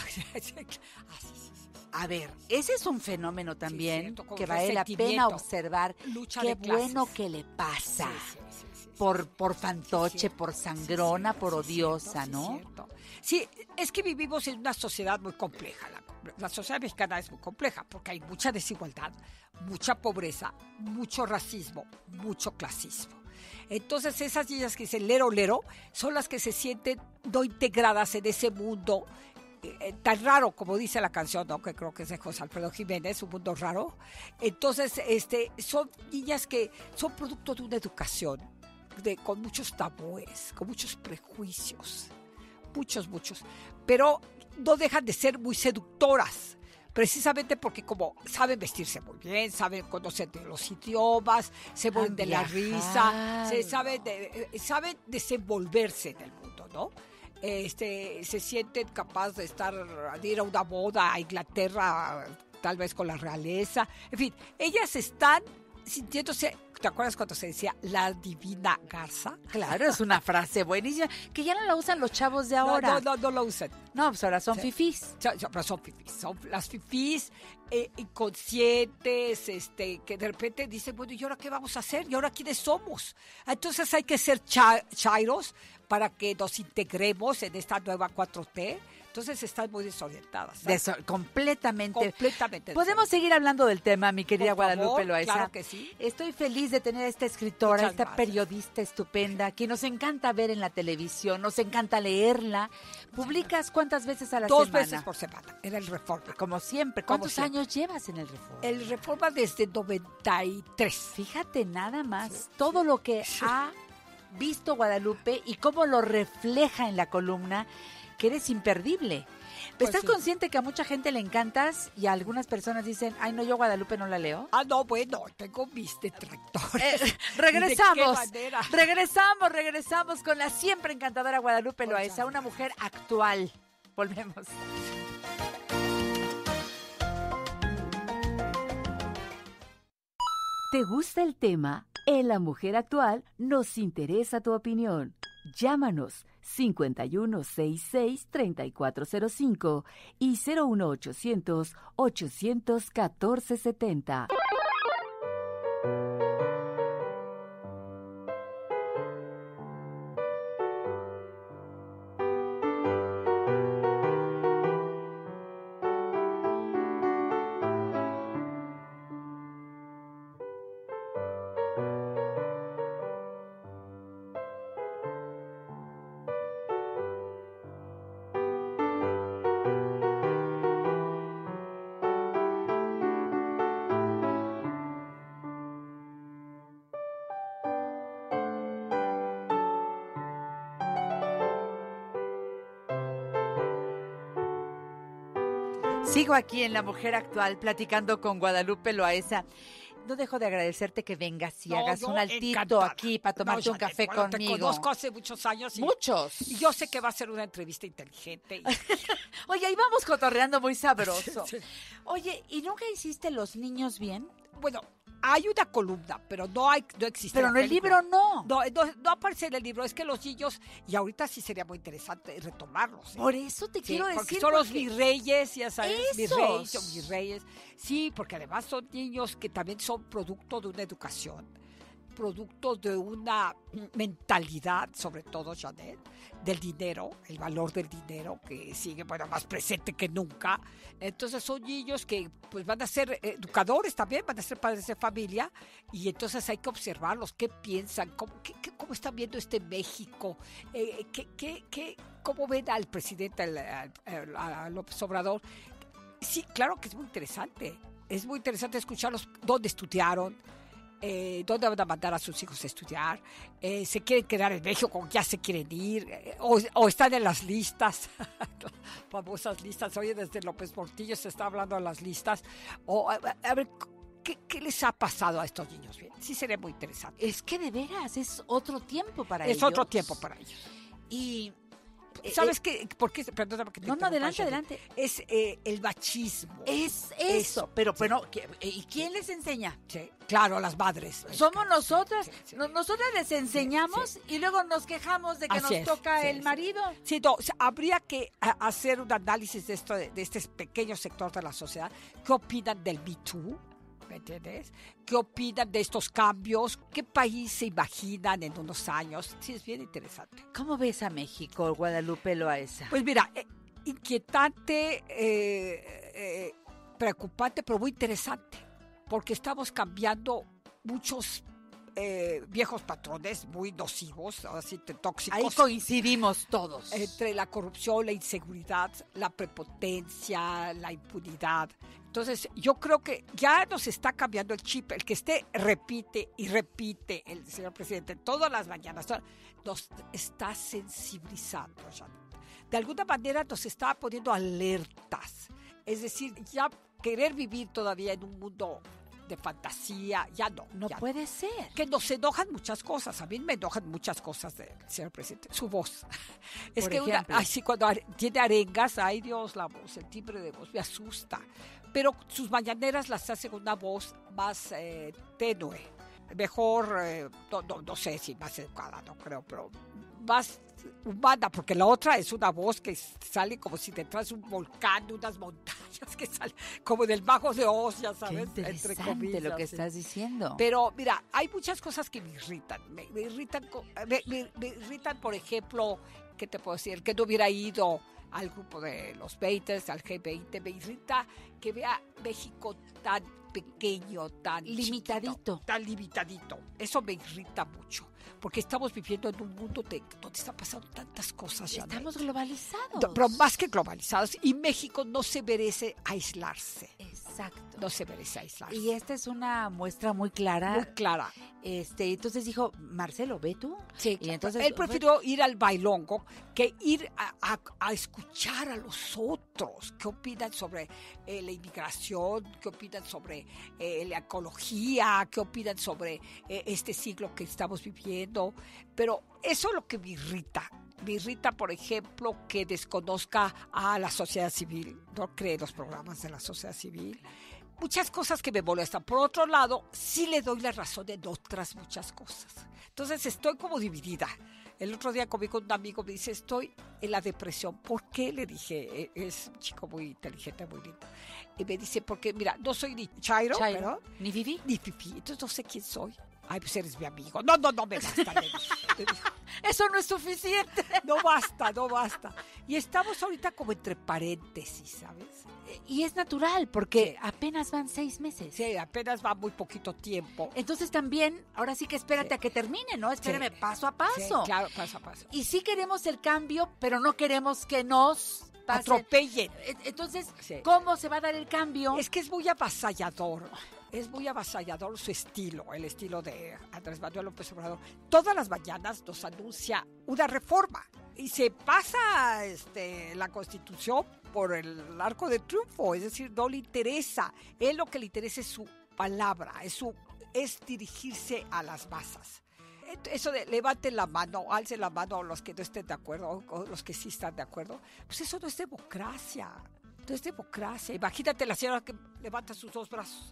A ver, ese es un fenómeno también que vale la pena observar. Qué bueno que le pasa. Sí. Por fantoche, por sangrona, por odiosa, ¿no? Sí, es que vivimos en una sociedad muy compleja. La sociedad mexicana es muy compleja porque hay mucha desigualdad, mucha pobreza, mucho racismo, mucho clasismo. Entonces esas niñas que dicen lero, lero, son las que se sienten no integradas en ese mundo tan raro, como dice la canción, ¿no? Que creo que es de José Alfredo Jiménez, un mundo raro. Entonces, son niñas que son producto de una educación con muchos tabúes, con muchos prejuicios, muchos, pero no dejan de ser muy seductoras, precisamente porque como saben vestirse muy bien, saben conocer de los idiomas, se vuelven de la risa, saben desenvolverse en el mundo, ¿no? Se sienten capaces de ir a una boda a Inglaterra, tal vez con la realeza. En fin, ellas están sintiéndose. ¿Te acuerdas cuando se decía la divina garza? Claro, es una frase buenísima, que ya no la usan los chavos de ahora. No lo usan. No, pues ahora son fifís. Pero son fifís. Son las fifís inconscientes, que de repente dicen, bueno, ¿y ahora qué vamos a hacer? ¿Y ahora quiénes somos? Entonces hay que ser chairos para que nos integremos en esta nueva 4T. Entonces están muy desorientadas. Completamente. Podemos seguir hablando del tema, mi querida Guadalupe Loaesa. Claro que sí. Estoy feliz de tener a esta escritora, Muchas esta gracias. periodista estupenda, que nos encanta ver en la televisión, nos encanta leerla. ¿Publicas cuántas veces a la semana? 2 veces por semana, en el Reforma. Como siempre. ¿Cuántos años llevas en el Reforma? El Reforma desde 93. Fíjate nada más todo lo que ha visto Guadalupe y cómo lo refleja en la columna, que eres imperdible. Pues ¿Estás sí. consciente que a mucha gente le encantas y a algunas personas dicen, ay no, yo Guadalupe no la leo? No, bueno, tengo mis detractores. Regresamos, ¿De qué manera? regresamos con la siempre encantadora Guadalupe Muchas Loaesa, una mujer actual. Volvemos. ¿Te gusta el tema? En La Mujer Actual nos interesa tu opinión. Llámanos 5166-3405 y 01800-814-70. Sigo aquí en La Mujer Actual platicando con Guadalupe Loaesa. No dejo de agradecerte que vengas y hagas un altito encantada. Aquí para tomarte un Janet, café bueno, conmigo. Te conozco hace muchos años. Muchos. Y yo sé que va a ser una entrevista inteligente. Oye, ahí vamos cotorreando muy sabroso. Sí. Oye, ¿y nunca hiciste Los Niños Bien? Bueno, hay una columna, pero no existe. Pero la en el película. libro no. No aparece en el libro. Es que los niños, y ahorita sí sería muy interesante retomarlos. Por eso te Sí, quiero porque decir. son los virreyes, ya sabes, ¡Esos! son virreyes. Sí, porque además son niños que también son producto de una educación, producto de una mentalidad, sobre todo, Janet, del dinero, el valor del dinero, que sigue, bueno, más presente que nunca. Entonces son niños que pues van a ser educadores también, van a ser padres de familia, y entonces hay que observarlos, qué piensan, cómo están viendo este México, cómo ven al presidente, a López Obrador. Sí, claro que es muy interesante. Es muy interesante escucharlos, dónde estudiaron, dónde van a mandar a sus hijos a estudiar, se quieren quedar en México, ya se quieren ir, o están en las listas, famosas listas. Oye, desde López Portillo se está hablando de las listas. A ver, ¿qué les ha pasado a estos niños? Bien, sí sería muy interesante. Es que de veras, es otro tiempo para ellos. Es otro tiempo para ellos. Y... ¿Sabes qué? ¿Por qué? Perdóname que te No, interrumpa, adelante, Janet. adelante. Es el machismo. Es eso, pero ¿y quién les enseña? Sí, claro, las madres. Somos nosotras. Sí, sí. Nosotras les enseñamos y luego nos quejamos de que Así nos es, toca sí, el sí. marido. Sí, no, o sea, habría que hacer un análisis de esto, de este pequeño sector de la sociedad. ¿Qué opinan del Me Too? ¿me entiendes? ¿Qué opinan de estos cambios? ¿Qué país se imaginan en unos años? Sí, es bien interesante. ¿Cómo ves a México, Guadalupe Loaesa? Pues mira, inquietante, preocupante, pero muy interesante, porque estamos cambiando muchos viejos patrones muy nocivos, así tóxicos. Ahí coincidimos todos. Entre la corrupción, la inseguridad, la prepotencia, la impunidad. Entonces, yo creo que ya nos está cambiando el chip. El que repite y repite el señor presidente todas las mañanas, nos está sensibilizando, Janet. De alguna manera nos está poniendo alertas. Es decir, ya querer vivir todavía en un mundo de fantasía, ya no. No ya puede ser. Que nos enojan muchas cosas. A mí me enojan muchas cosas del señor presidente. Su voz. Es Por que ejemplo. así cuando tiene arengas, ay Dios, la voz, el timbre de voz me asusta. Pero sus mañaneras las hace con una voz más tenue. Mejor, no sé si más educada, no creo, pero más humana, porque la otra es una voz que sale como si detrás de un volcán, de unas montañas que sale como del Mago de Oz, ya Qué sabes, interesante lo que sí. estás diciendo. Pero mira, hay muchas cosas que me irritan. Me irritan, por ejemplo, ¿qué te puedo decir? Que no hubiera ido al grupo de los 20, al G20. Me irrita que vea México tan pequeño, tan Limitadito. chiquito, tan limitadito. Eso me irrita mucho, porque estamos viviendo en un mundo donde están pasando tantas cosas. Janet. Estamos globalizados. No, pero más que globalizados, y México no se merece aislarse. Exacto. No se merece aislarse. Y esta es una muestra muy clara. Muy clara. Entonces dijo, Marcelo, ve tú. Sí, Y entonces él prefirió ir al bailongo que ir a escuchar a los otros. ¿Qué opinan sobre la inmigración? ¿Qué opinan sobre la ecología? ¿Qué opinan sobre este siglo que estamos viviendo? Pero eso es lo que me irrita. Me irrita, por ejemplo, que desconozca a la sociedad civil, no cree en los programas de la sociedad civil. Muchas cosas que me molestan. Por otro lado, sí le doy la razón en otras muchas cosas. Entonces estoy como dividida. El otro día comí con un amigo, me dice, estoy en la depresión. ¿Por qué? Le dije, es un chico muy inteligente, muy lindo. Y me dice, porque mira, no soy ni Chairo. ¿Pero? ¿Ni Fifi? Ni Fifi, entonces no sé quién soy. Ay, pues eres mi amigo. No, me basta. Me dijo. Eso no es suficiente. No basta. Y estamos ahorita como entre paréntesis, ¿sabes? Y es natural, porque Sí. apenas van 6 meses. Sí, apenas va muy poquito tiempo. Entonces también, ahora sí que espérate Sí. a que termine, ¿no? Espérame Sí. paso a paso. Sí, claro, paso a paso. Y sí queremos el cambio, pero no queremos que nos pase. Atropellen. Entonces, Sí. ¿cómo se va a dar el cambio? Es que es muy avasallador. Es muy avasallador su estilo, el estilo de Andrés Manuel López Obrador. Todas las mañanas nos anuncia una reforma y se pasa la Constitución por el arco de triunfo, es decir, no le interesa. Él lo que le interesa es su palabra, es dirigirse a las masas. Eso de levanten la mano, alcen la mano los que no estén de acuerdo o los que sí están de acuerdo, pues eso no es democracia. No es democracia. Imagínate la señora que levanta sus 2 brazos.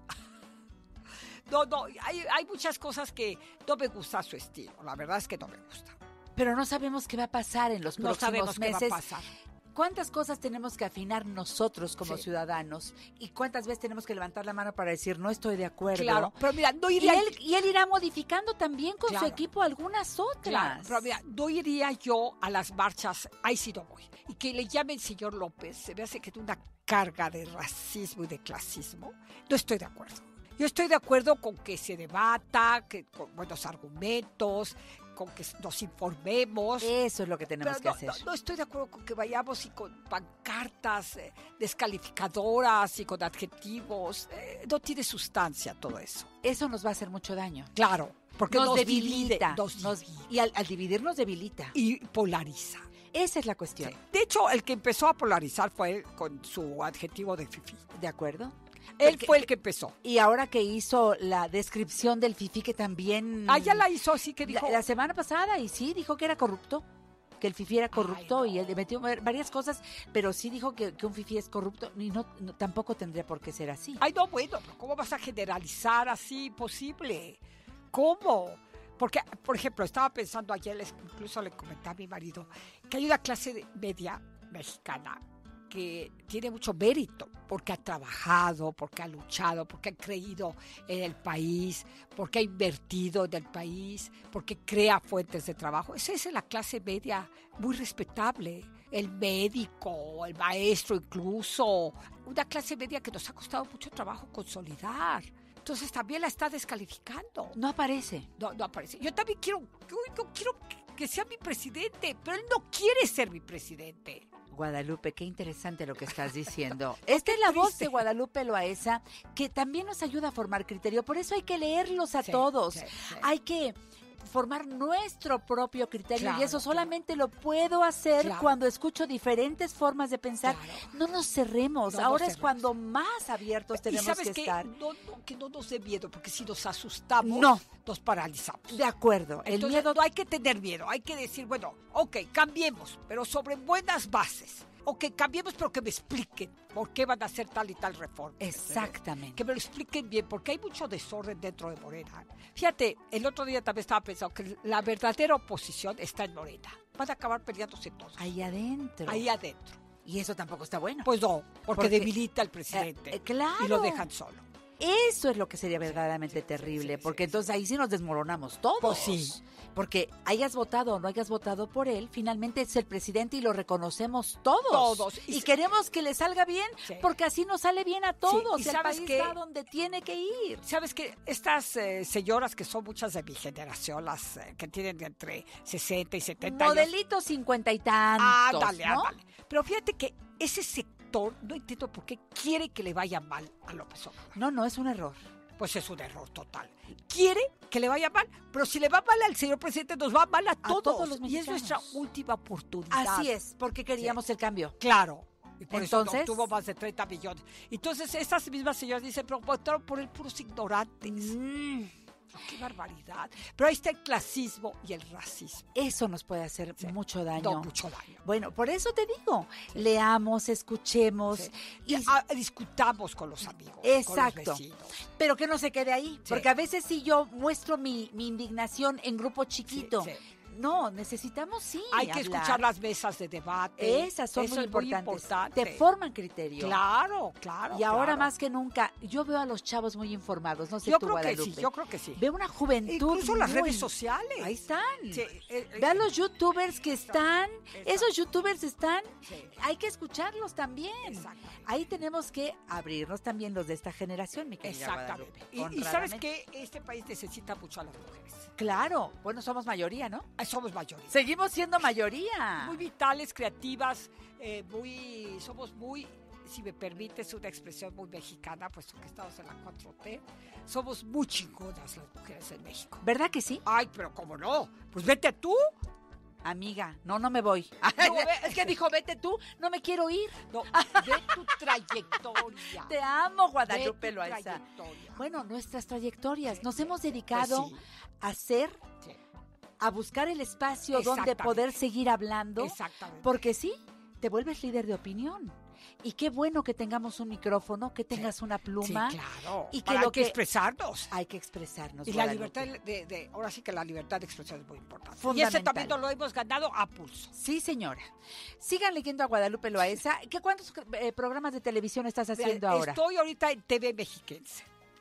No, hay muchas cosas que no me gusta su estilo. La verdad es que no me gusta. Pero no sabemos qué va a pasar en los No próximos sabemos qué va meses. a pasar. ¿Cuántas cosas tenemos que afinar nosotros como Sí. ciudadanos? ¿Y cuántas veces tenemos que levantar la mano para decir no estoy de acuerdo? Claro, pero mira, no Y iría él irá modificando también con su Claro. equipo algunas otras. Claro, pero mira, no iría yo a las marchas, ahí sí no voy. Y que le llamen señor López, se me hace que tiene una carga de racismo y de clasismo. No estoy de acuerdo. Yo estoy de acuerdo con que se debata, con buenos argumentos, con que nos informemos. Eso es lo que tenemos Pero que hacer. no estoy de acuerdo con que vayamos y con pancartas descalificadoras y con adjetivos. No tiene sustancia todo eso. Eso nos va a hacer mucho daño. Claro, porque Nos nos debilita. divide, Y al dividir nos debilita. y polariza. Esa es la cuestión. Sí. De hecho, el que empezó a polarizar fue él con su adjetivo de fifí. ¿De acuerdo? Él Porque- fue el que empezó. Y ahora que hizo la descripción del fifí, que también... Ah, ya la hizo así que dijo. La semana pasada, y sí, dijo que era corrupto. Que el fifí era corrupto. Ay, no. Y él le metió varias cosas, pero sí dijo que un fifí es corrupto. Y tampoco tendría por qué ser así. Ay, no, bueno, pero ¿cómo vas a generalizar así? Imposible. ¿Cómo? Porque, por ejemplo, estaba pensando ayer, incluso le comenté a mi marido, que hay una clase media mexicana porque tiene mucho mérito, porque ha trabajado, porque ha luchado, porque ha creído en el país, porque ha invertido en el país, porque crea fuentes de trabajo. Esa es la clase media muy respetable. El médico, el maestro incluso. Una clase media que nos ha costado mucho trabajo consolidar. Entonces también la está descalificando. No aparece. No aparece. Yo también quiero que sea mi presidente, pero él no quiere ser mi presidente. Guadalupe, qué interesante lo que estás diciendo. Esta es la voz de Guadalupe Loaesa, que también nos ayuda a formar criterio. Por eso hay que leerlos a todos. Sí. Hay que formar nuestro propio criterio, Claro, y eso solamente lo puedo hacer Claro. cuando escucho diferentes formas de pensar. Claro. No nos cerremos. No nos Ahora es cerremos. cuando más abiertos ¿Y tenemos sabes que qué? estar. Que no nos dé miedo, porque si nos asustamos, No. nos paralizamos. De acuerdo. El Entonces, miedo no hay que tener miedo, hay que decir, bueno, ok, cambiemos, pero sobre buenas bases. Ok, cambiemos, pero que me expliquen por qué van a hacer tal y tal reforma. Exactamente. Que me lo expliquen bien, porque hay mucho desorden dentro de Morena. Fíjate, el otro día también estaba pensando que la verdadera oposición está en Morena. Van a acabar peleándose todos. Ahí adentro. Ahí adentro. Y eso tampoco está bueno. Pues no, porque Porque- debilita al presidente. claro. Y lo dejan solo. Eso es lo que sería verdaderamente terrible, porque entonces ahí sí nos desmoronamos todos. Pues sí. Porque hayas votado o no hayas votado por él, finalmente es el presidente y lo reconocemos todos. Todos. Y queremos que le salga bien, Sí. porque así nos sale bien a todos. ¿Y el sabes país qué? va donde tiene que ir. ¿Sabes qué? Estas señoras que son muchas de mi generación, las que tienen entre 60 y 70 años. Modelito 50 y tantos, Ándale, ¿no? ándale. Pero fíjate que ese sector, no entiendo por qué quiere que le vaya mal a López Obrador. No, es un error. Pues es un error total. Quiere que le vaya mal, pero si le va mal al señor presidente, nos va mal a todos. todos los y es nuestra mexicanos. última oportunidad. Así es, porque queríamos el cambio. Claro. Y por Entonces- eso tuvo más de 30 millones. Entonces, estas mismas señoras dicen, pero votaron por él puros ignorantes. ¡Qué barbaridad! Pero ahí está el clasismo y el racismo. Eso nos puede hacer Sí. mucho daño. No, mucho daño. Bueno, por eso te digo, leamos, escuchemos, Sí. y Discutamos con los amigos, Exacto. con los vecinos. pero que no se quede ahí. Sí. Porque a veces si yo muestro mi indignación en grupo chiquito, Sí. no, necesitamos Hay que hablar. escuchar las mesas de debate. Esas son Eso muy es importantes. importante. Te forman criterio. Claro, claro. Y ahora claro. más que nunca, yo veo a los chavos muy informados, no sé Yo tú, creo que Guadalupe. sí, yo creo que sí. Veo una juventud Incluso las muy- redes sociales. Ahí están. Sí, Vean los youtubers que están, Exacto. esos youtubers están, Sí. hay que escucharlos también. Exactamente. Ahí tenemos que abrirnos también los de esta generación, mi querida Exactamente. Guadalupe. Y sabes Honradamente. que este país necesita mucho a las mujeres. Claro, bueno, somos mayoría, ¿no? Somos mayoría. Seguimos siendo mayoría. Muy vitales, creativas, somos muy, si me permites una expresión muy mexicana, puesto que estamos en la 4T, somos muy chingonas las mujeres en México. ¿Verdad que sí? Ay, pero ¿cómo no? Pues vete tú. Amiga, no me voy. Es que dijo, vete tú, no me quiero ir. No, ve tu trayectoria. Te amo, Ve Guadalupe tu Loaesa. trayectoria. Bueno, nuestras trayectorias. Sí, Nos sí, hemos sí. dedicado Pues sí. a ser, Sí, a buscar el espacio donde Exactamente. poder seguir hablando. exactamente. Porque sí, te vuelves líder de opinión. Y qué bueno que tengamos un micrófono, que tengas una pluma. Sí, claro. Y que Para lo hay que que- expresarnos. Hay que expresarnos. Y la Guadalupe. libertad ahora sí que la libertad de expresión es muy importante. Y Fundamental. ese también nos lo hemos ganado a pulso. Sí, señora. Sigan leyendo a Guadalupe Loaesa. ¿Cuántos programas de televisión estás haciendo ahora? Estoy ahorita en TV Mexiquense.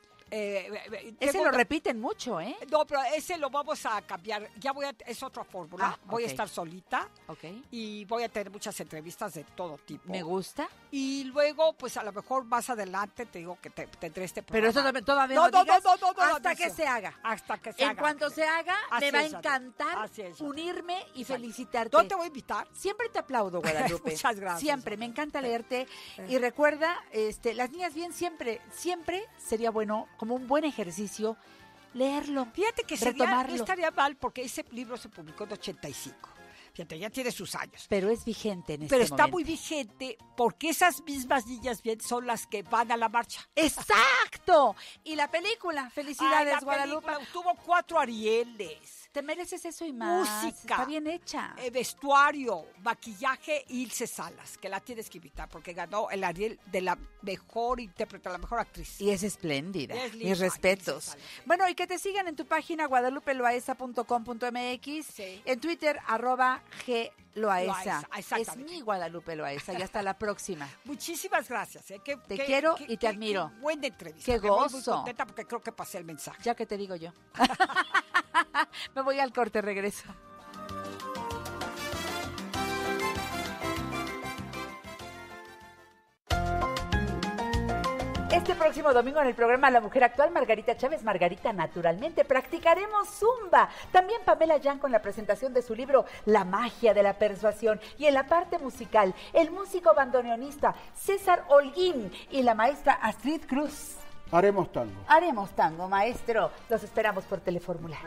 Ese tengo lo una- repiten mucho, ¿eh? No, pero ese lo vamos a cambiar. Ya es otra fórmula. Ah, voy ok. a estar solita Ok. y voy a tener muchas entrevistas de todo tipo. Me gusta. Y luego, pues a lo mejor más adelante te digo que tendré este Pero programa. eso todavía No, no, digas no, hasta no, que no. se haga. Hasta que se En haga. cuanto se haga, Así me va a es, Janet. encantar Así es, Janet. unirme y Exacto. felicitarte. ¿Dónde te voy a invitar? Siempre te aplaudo, Guadalupe. Muchas gracias, Siempre, me Janet. encanta leerte. Y recuerda, las niñas bien siempre sería bueno, como un buen ejercicio, leerlo. Fíjate que Retomarlo. no estaría mal porque ese libro se publicó en 85. Fíjate, ya tiene sus años. Pero es vigente en este Pero está momento. muy vigente porque esas mismas niñas bien son las que van a la marcha. ¡Exacto! Y la película, felicidades, Ay, la Guadalupe. película tuvo 4 Arieles. Te mereces eso y más. Música. Está bien hecha. Vestuario, maquillaje, Ilse Salas, que la tienes que invitar porque ganó el Ariel de la mejor intérprete, la mejor actriz. Y es espléndida. Es linda, Mis respetos. Ilse Salas. Bueno, y que te sigan en tu página guadalupeloaesa.com.mx, Sí. en Twitter, G. Loaesa. Es Exactamente. mi Guadalupe Loaesa. Y hasta la próxima. Muchísimas gracias. Te quiero y te admiro. Qué buena entrevista. Qué Me voy muy gozo. contenta porque creo que pasé el mensaje. Ya que te digo yo. Me voy al corte, regreso. Este próximo domingo en el programa La Mujer Actual, Margarita Chávez, Margarita Naturalmente, practicaremos Zumba. También Pamela Yan con la presentación de su libro La Magia de la Persuasión. Y en la parte musical, el músico bandoneonista César Holguín y la maestra Astrid Cruz. Haremos tango. Haremos tango, maestro. Los esperamos por Telefórmula.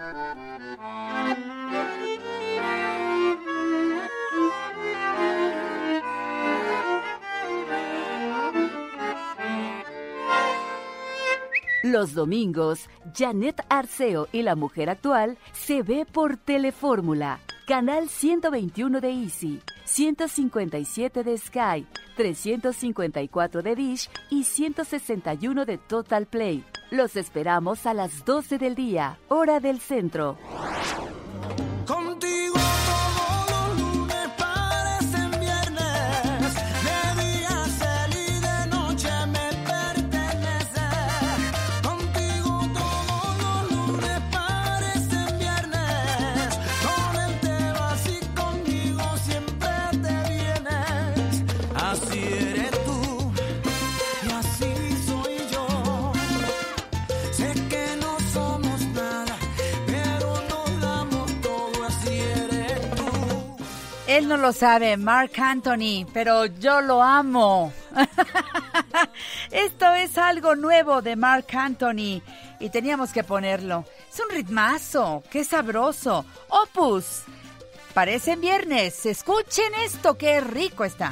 Los domingos, Janet Arceo y la Mujer Actual se ve por Telefórmula, canal 121 de Easy, 157 de Sky, 354 de Dish y 161 de Total Play. Los esperamos a las 12 del día, hora del centro. Contigo todos los lunes parecen viernes, de día ser y de noche me pertenece. Contigo todos los lunes parecen viernes, con él te vas y conmigo siempre te vienes. Así eres tú y así soy yo. Sé que no somos nada, pero nos damos todo, así eres tú. Él no lo sabe, Marc Anthony, pero yo lo amo. Esto es algo nuevo de Marc Anthony y teníamos que ponerlo. Es un ritmazo, qué sabroso. Opus, parecen viernes. Escuchen esto, qué rico está.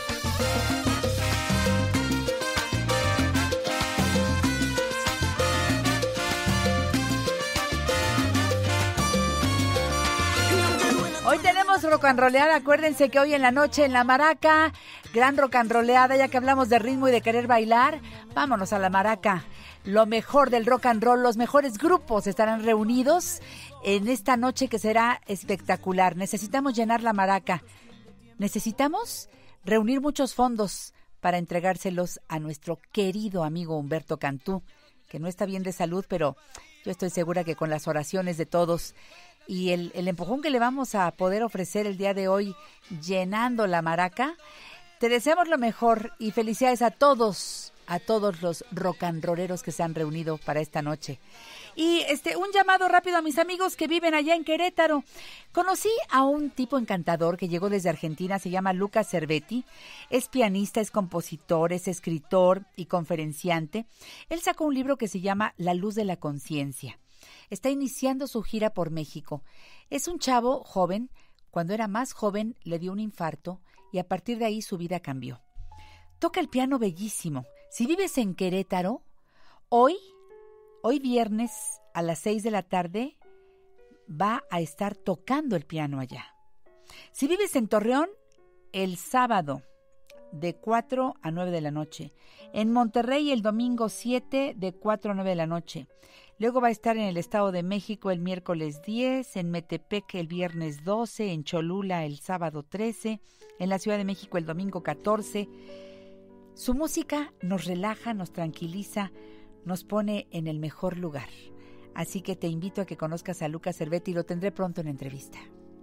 Hoy tenemos rock and rollada, acuérdense que hoy en la noche en la Maraca, gran rock and rollada, ya que hablamos de ritmo y de querer bailar, vámonos a la Maraca. Lo mejor del rock and roll, los mejores grupos estarán reunidos en esta noche que será espectacular. Necesitamos llenar la Maraca, necesitamos reunir muchos fondos para entregárselos a nuestro querido amigo Humberto Cantú, que no está bien de salud, pero yo estoy segura que con las oraciones de todos y el empujón que le vamos a poder ofrecer el día de hoy llenando la Maraca, te deseamos lo mejor y felicidades a todos los rock and rolleros que se han reunido para esta noche. Y un llamado rápido a mis amigos que viven allá en Querétaro. Conocí a un tipo encantador que llegó desde Argentina, se llama Luca Cervetti. Es pianista, es compositor, es escritor y conferenciante. Él sacó un libro que se llama La Luz de la Conciencia. Está iniciando su gira por México. Es un chavo joven. Cuando era más joven le dio un infarto y a partir de ahí su vida cambió. Toca el piano bellísimo. Si vives en Querétaro, hoy viernes a las 6 de la tarde va a estar tocando el piano allá. Si vives en Torreón, el sábado de 4 a 9 de la noche. En Monterrey el domingo 7 de 4 a 9 de la noche. Luego va a estar en el Estado de México el miércoles 10, en Metepec el viernes 12, en Cholula el sábado 13, en la Ciudad de México el domingo 14. Su música nos relaja, nos tranquiliza, nos pone en el mejor lugar. Así que te invito a que conozcas a Luca Cervetti y lo tendré pronto en entrevista.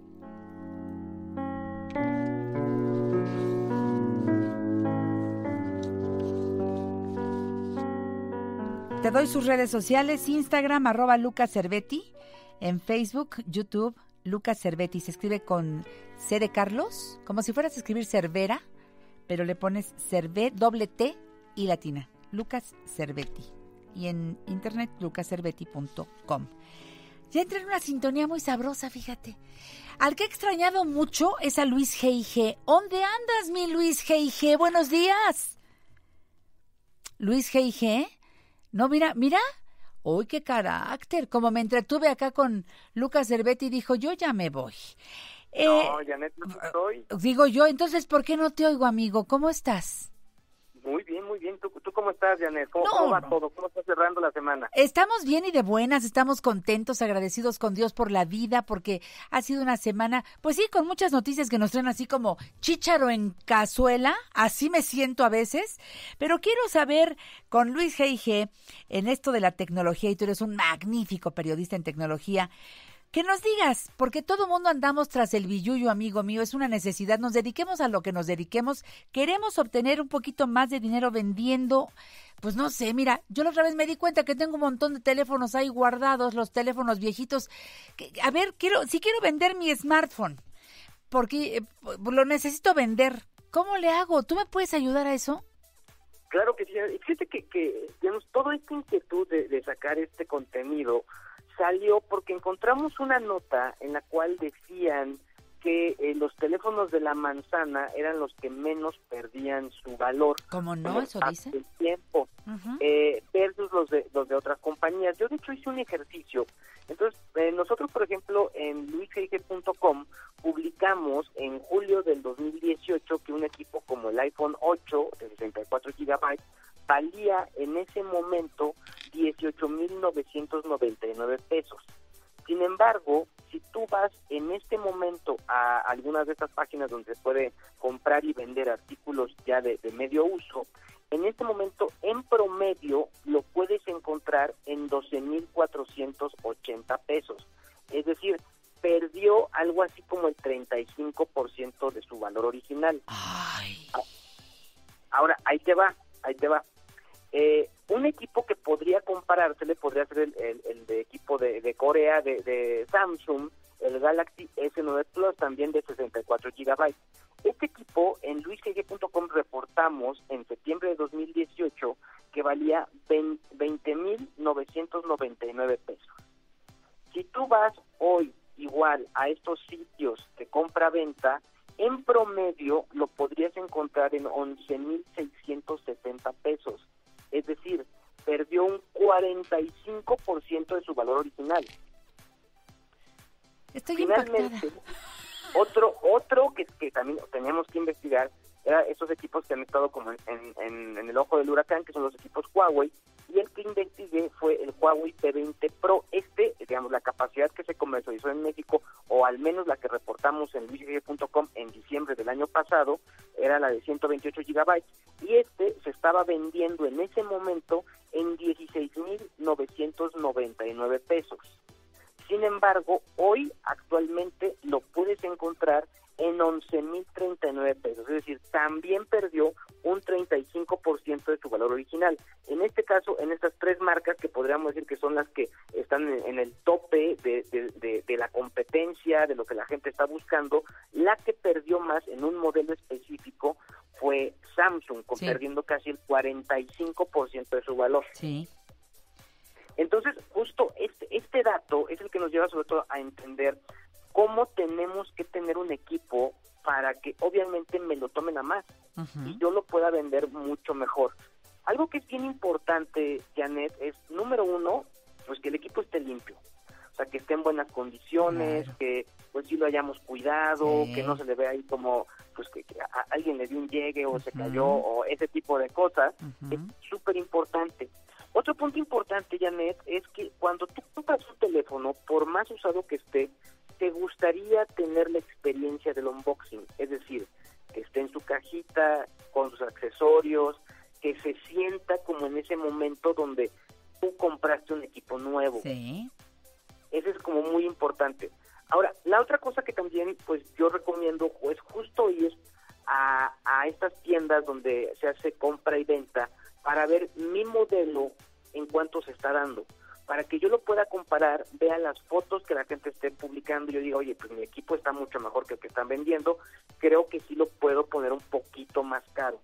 Te doy sus redes sociales, Instagram, @LucaCervetti, en Facebook, YouTube, Luca Cervetti. Se escribe con C de Carlos, como si fueras a escribir Cervera, pero le pones doble T y latina, Lucas Cervetti. Y en internet, lucacervetti.com. Ya entré en una sintonía muy sabrosa, fíjate. Al que he extrañado mucho es a Luis G.I.G. ¿Dónde andas, mi Luis G.I.G.? Buenos días. Luis G.I.G., no, mira. ¡Uy, qué carácter! Como me entretuve acá con Lucas Cervetti, dijo, yo ya me voy. No, Janet, no estoy. Digo yo, entonces, ¿por qué no te oigo, amigo? ¿Cómo estás? Muy bien, muy bien. ¿Tú cómo estás, Janet? ¿Cómo va todo? ¿Cómo estás cerrando la semana? Estamos bien y de buenas, estamos contentos, agradecidos con Dios por la vida, porque ha sido una semana, pues sí, con muchas noticias que nos traen así como chícharo en cazuela, así me siento a veces, pero quiero saber con Luis G.I.G. en esto de la tecnología, y tú eres un magnífico periodista en tecnología, que nos digas, porque todo mundo andamos tras el billuyo, amigo mío, es una necesidad, nos dediquemos a lo que nos dediquemos, queremos obtener un poquito más de dinero vendiendo, pues no sé, mira, yo la otra vez me di cuenta que tengo un montón de teléfonos ahí guardados, los teléfonos viejitos, a ver, quiero vender mi smartphone, porque lo necesito vender, ¿cómo le hago? ¿Tú me puedes ayudar a eso? Claro que sí, fíjate que digamos, toda esta inquietud de sacar este contenido salió porque encontramos una nota en la cual decían que los teléfonos de la manzana eran los que menos perdían su valor. ¿Cómo no? ¿Eso dice? El tiempo, versus los de otras compañías. Yo, de hecho, hice un ejercicio. Entonces, nosotros, por ejemplo, en luisg.com publicamos en julio del 2018 que un equipo como el iPhone 8 de 64 GB valía en ese momento 18,999 pesos. Sin embargo, si tú vas en este momento a algunas de estas páginas donde se puede comprar y vender artículos ya de medio uso, en este momento, en promedio, lo puedes encontrar en 12,480 pesos. Es decir, perdió algo así como el 35% de su valor original. Ay. Ahora, ahí te va. Un equipo que podría comparársele podría ser el de equipo de Corea de Samsung, el Galaxy S9 Plus, también de 64 GB. Este equipo en luisg.com reportamos en septiembre de 2018 que valía 20,999 pesos. Si tú vas hoy igual a estos sitios de compra-venta, en promedio lo podrías encontrar en 11,660 pesos. Es decir, perdió un 45% de su valor original. Estoy Finalmente, impactada. otro que también teníamos que investigar era esos equipos que han estado como en el ojo del huracán, que son los equipos Huawei, y el que investigué fue el Huawei P20 Pro. Digamos, la capacidad que se comercializó en México, o al menos la que reportamos en luisg.com en diciembre del año pasado, era la de 128 GB, y se estaba vendiendo en ese momento en 16,999 pesos. Sin embargo, hoy actualmente lo puedes encontrar en 11,039 pesos, es decir, también perdió un 35% de su valor original. En este caso, en estas tres marcas que podríamos decir que son las que están en el tope de la competencia, de lo que la gente está buscando, la que perdió más en un modelo específico fue Samsung, perdiendo casi el 45% de su valor. Sí. Entonces, justo este dato es el que nos lleva sobre todo a entender cómo tenemos que tener un equipo para que obviamente me lo tomen a más y yo lo pueda vender mucho mejor. Algo que es bien importante, Janet, es, número uno, pues que el equipo esté limpio. O sea, que esté en buenas condiciones, claro, que pues sí lo hayamos cuidado, que no se le vea ahí como pues que a alguien le dio un llegue o se cayó o ese tipo de cosas. Es súper importante. Otro punto importante, Janet, es que cuando tú compras un teléfono, por más usado que esté, te gustaría tener la experiencia del unboxing, es decir, que esté en su cajita, con sus accesorios, que se sienta como en ese momento donde tú compraste un equipo nuevo. Sí. Eso es como muy importante. Ahora, la otra cosa que también pues yo recomiendo es justo ir a estas tiendas donde se hace compra y venta para ver mi modelo en cuánto se está dando, para que yo lo pueda comparar, vea las fotos que la gente esté publicando y yo diga, oye, pues mi equipo está mucho mejor que el que están vendiendo, creo que sí lo puedo poner un poquito más caro.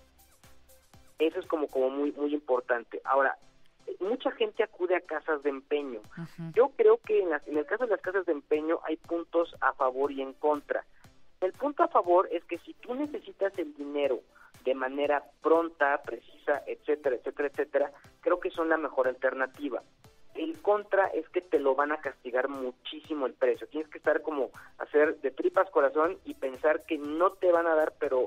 Eso es como muy muy importante. Ahora, mucha gente acude a casas de empeño. Yo creo que en el caso de las casas de empeño hay puntos a favor y en contra. El punto a favor es que si tú necesitas el dinero de manera pronta, precisa, etcétera, etcétera, etcétera, creo que son la mejor alternativa. El contra es que te lo van a castigar muchísimo el precio. Tienes que estar como hacer de tripas corazón y pensar que no te van a dar, pero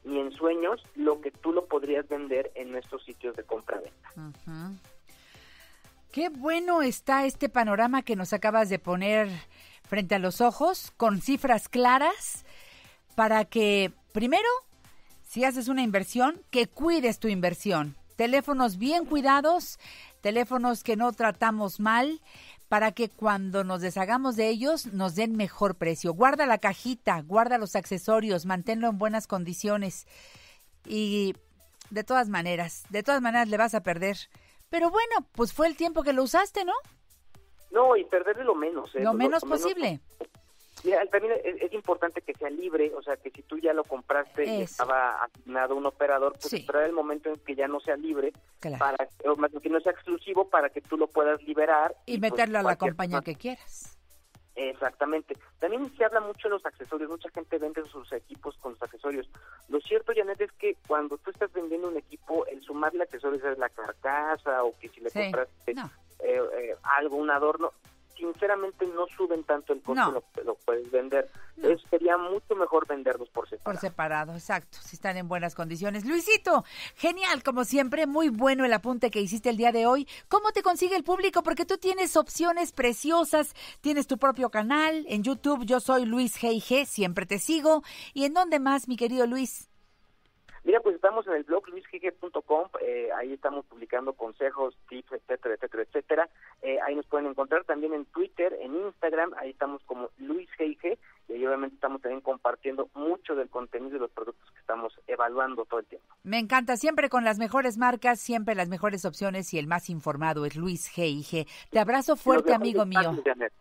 ni en sueños lo que tú lo podrías vender en nuestros sitios de compra-venta. Uh-huh. Qué bueno está este panorama que nos acabas de poner frente a los ojos, con cifras claras, para que, primero, si haces una inversión, que cuides tu inversión. Teléfonos bien cuidados, teléfonos que no tratamos mal, para que cuando nos deshagamos de ellos nos den mejor precio. Guarda la cajita, guarda los accesorios, manténlo en buenas condiciones. Y de todas maneras le vas a perder. Pero bueno, pues fue el tiempo que lo usaste, ¿no? No, y perderle lo menos. Lo menos posible. Mira, también es importante que sea libre, o sea, que si tú ya lo compraste y estaba asignado un operador, pues esperar el momento en que ya no sea libre, para o más bien que no sea exclusivo, para que tú lo puedas liberar. Y meterlo a la compañía que quieras. Exactamente. También se habla mucho de los accesorios, mucha gente vende sus equipos con los accesorios. Lo cierto, Janet, es que cuando tú estás vendiendo un equipo, el sumarle accesorios es la carcasa, o que si le compraste algo, un adorno, sinceramente no suben tanto el costo, lo puedes vender. Entonces sería mucho mejor venderlos por separado. Por separado, exacto, si están en buenas condiciones. Luisito, genial, como siempre, muy bueno el apunte que hiciste el día de hoy. ¿Cómo te consigue el público? Porque tú tienes opciones preciosas, tienes tu propio canal en YouTube, yo soy Luis G&G, siempre te sigo. ¿Y en dónde más, mi querido Luis? Mira, pues estamos en el blog luisgg.com, ahí estamos publicando consejos, tips, etcétera, etcétera, etcétera. Ahí nos pueden encontrar también en Twitter, en Instagram, ahí estamos como luisgg, y ahí obviamente estamos también compartiendo mucho del contenido y los productos que estamos evaluando todo el tiempo. Me encanta, siempre con las mejores marcas, siempre las mejores opciones, y el más informado es Luis G&G. Te abrazo fuerte, amigo mío.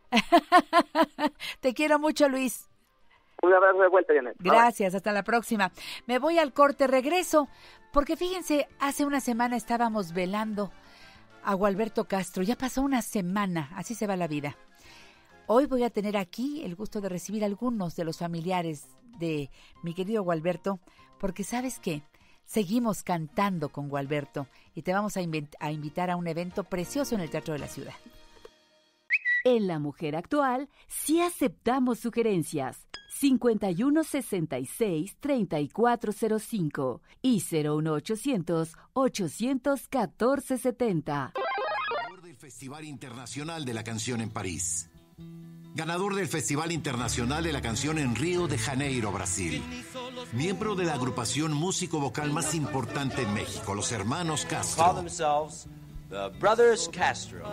Te quiero mucho, Luis. Un abrazo de vuelta, Janet. Gracias, hasta la próxima. Me voy al corte, regreso, porque fíjense, hace una semana estábamos velando a Gualberto Castro. Ya pasó una semana, así se va la vida. Hoy voy a tener aquí el gusto de recibir a algunos de los familiares de mi querido Gualberto, porque ¿sabes qué? Seguimos cantando con Gualberto y te vamos a invitar a un evento precioso en el Teatro de la Ciudad. En La Mujer Actual, sí aceptamos sugerencias. 5166-3405 y 01800-814-70. Ganador del Festival Internacional de la Canción en París. Ganador del Festival Internacional de la Canción en Río de Janeiro, Brasil. Miembro de la agrupación músico-vocal más importante en México, los Hermanos Castro. Call themselves the Brothers Castro.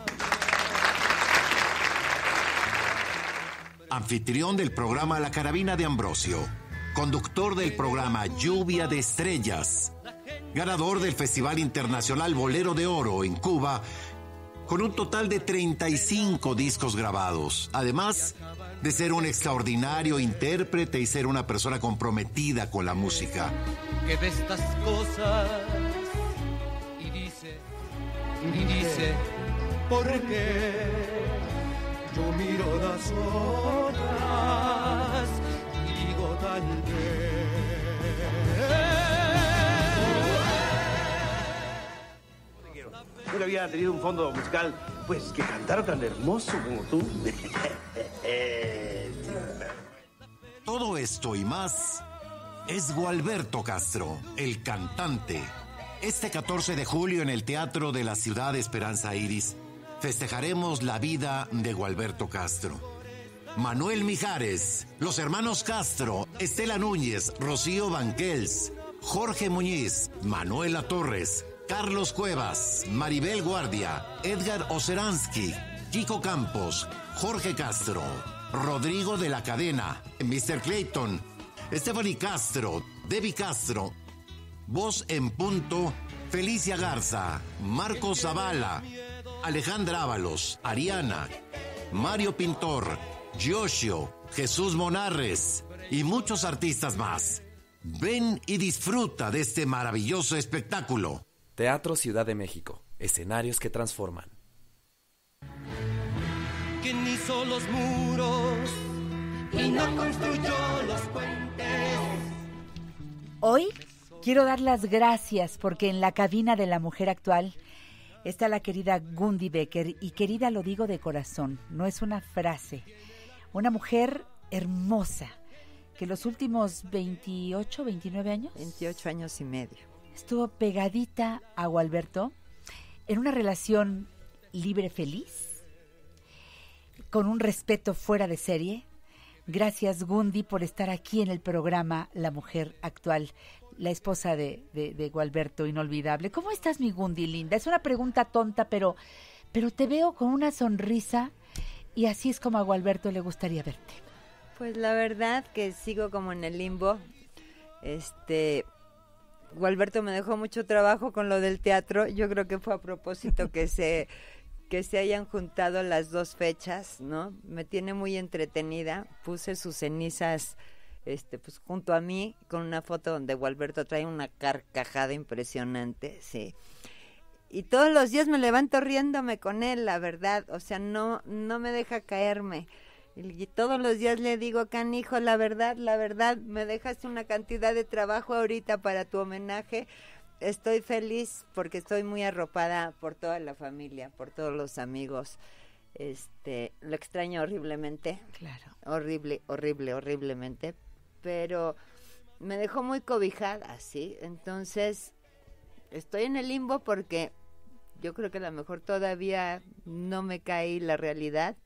Anfitrión del programa La Carabina de Ambrosio, conductor del programa Lluvia de Estrellas, ganador del Festival Internacional Bolero de Oro en Cuba, con un total de 35 discos grabados, además de ser un extraordinario intérprete y ser una persona comprometida con la música. Que ve estas cosas y dice, ¿por qué? Yo miro las otras y digo tal vez. Nunca había tenido un fondo musical, pues, que cantara tan hermoso como tú. Todo esto y más es Gualberto Castro, el cantante. Este 14 de julio en el Teatro de la Ciudad Esperanza Iris, festejaremos la vida de Gualberto Castro. Manuel Mijares, los hermanos Castro, Estela Núñez, Rocío Banquels, Jorge Muñiz, Manuela Torres, Carlos Cuevas, Maribel Guardia, Edgar Oceransky, Kiko Campos, Jorge Castro, Rodrigo de la Cadena, Mr. Clayton, Stephanie Castro, Debbie Castro, Voz en Punto, Felicia Garza, Marco Zavala, Alejandra Ábalos, Ariana, Mario Pintor, Yoshio, Jesús Monarres y muchos artistas más. Ven y disfruta de este maravilloso espectáculo. Teatro Ciudad de México, escenarios que transforman. ¿Quién hizo los muros y no construyó los puentes? Hoy quiero dar las gracias porque en la cabina de La Mujer Actual está la querida Gundi Becker, y querida lo digo de corazón, no es una frase. Una mujer hermosa que los últimos 28, 29 años. 28 años y medio. Estuvo pegadita a Gualberto en una relación libre, feliz, con un respeto fuera de serie. Gracias, Gundi, por estar aquí en el programa La Mujer Actual, la esposa de Gualberto, inolvidable. ¿Cómo estás, mi Gundi, linda? Es una pregunta tonta, pero te veo con una sonrisa y así es como a Gualberto le gustaría verte. Pues la verdad que sigo como en el limbo. Gualberto me dejó mucho trabajo con lo del teatro. Yo creo que fue a propósito que se hayan juntado las dos fechas, ¿no? Me tiene muy entretenida. Puse sus cenizas pues junto a mí con una foto donde Gualberto trae una carcajada impresionante, sí. Y todos los días me levanto riéndome con él, la verdad, o sea, no me deja caerme. Y todos los días le digo, canijo, la verdad, me dejaste una cantidad de trabajo ahorita para tu homenaje. Estoy feliz porque estoy muy arropada por toda la familia, por todos los amigos. Lo extraño horriblemente. Claro. Horriblemente. Pero me dejó muy cobijada, ¿sí? Entonces, estoy en el limbo porque yo creo que a lo mejor todavía no me cae la realidad.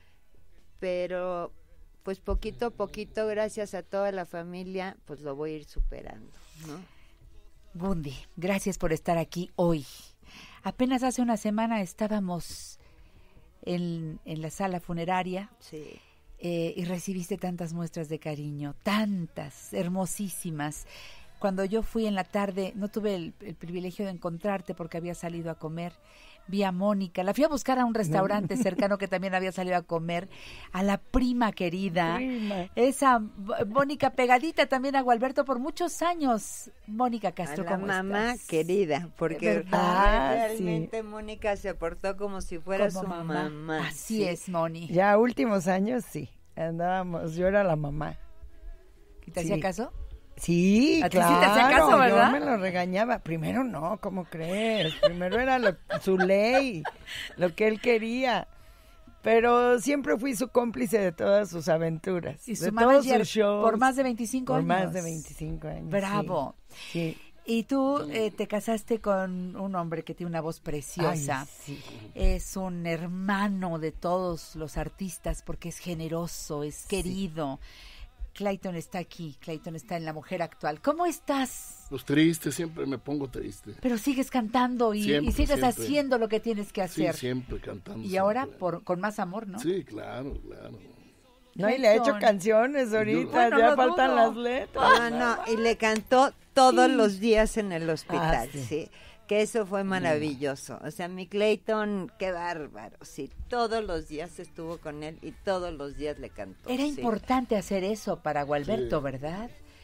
Pero, pues poquito a poquito, gracias a toda la familia, pues lo voy a ir superando, ¿no? Gundi, gracias por estar aquí hoy. Apenas hace una semana estábamos en la sala funeraria. Sí. Y recibiste tantas muestras de cariño, tantas, hermosísimas. Cuando yo fui en la tarde, no tuve el privilegio de encontrarte porque había salido a comer. Vi a Mónica, la fui a buscar a un restaurante cercano que también había salido a comer, a la prima querida, esa Mónica pegadita también a Gualberto por muchos años. Mónica Castro, ¿cómo estás? A la mamá querida, porque realmente sí. Mónica se portó como si fuera como su mamá. Así sí. Es, Moni. Ya últimos años sí, andábamos, yo era la mamá. ¿Y te hacía caso? Sí, ¿A ti claro, sí te hacía caso, verdad? Yo me lo regañaba. Primero no, ¿cómo crees? Primero era su ley, lo que él quería. Pero siempre fui su cómplice de todas sus aventuras, y su de todos sus shows. Por más de 25 años. Por más de 25 años. Bravo. Sí. Y tú te casaste con un hombre que tiene una voz preciosa. Ay, sí. Es un hermano de todos los artistas porque es generoso, es querido. Clayton está aquí, Clayton está en La Mujer Actual. ¿Cómo estás? Pues triste, siempre me pongo triste. Pero sigues cantando y sigues haciendo lo que tienes que hacer. Sí, siempre cantando. Y ahora con más amor, ¿no? Sí, claro. No, y le ha hecho canciones ahorita, ya faltan las letras. No, y le cantó todos los días en el hospital, sí. Que eso fue maravilloso. O sea, mi Clayton, qué bárbaro. Sí, todos los días estuvo con él y todos los días le cantó. Era importante hacer eso para Gualberto, ¿verdad?